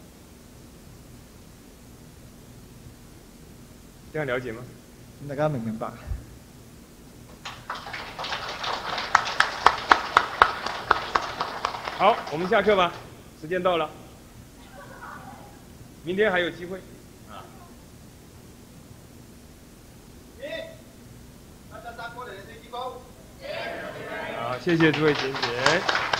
這樣了解嗎？ 大家明唔明白？ 好，我們下課吧，時間到了。明天還有機會。啊。一，大家谢谢诸位姐姐。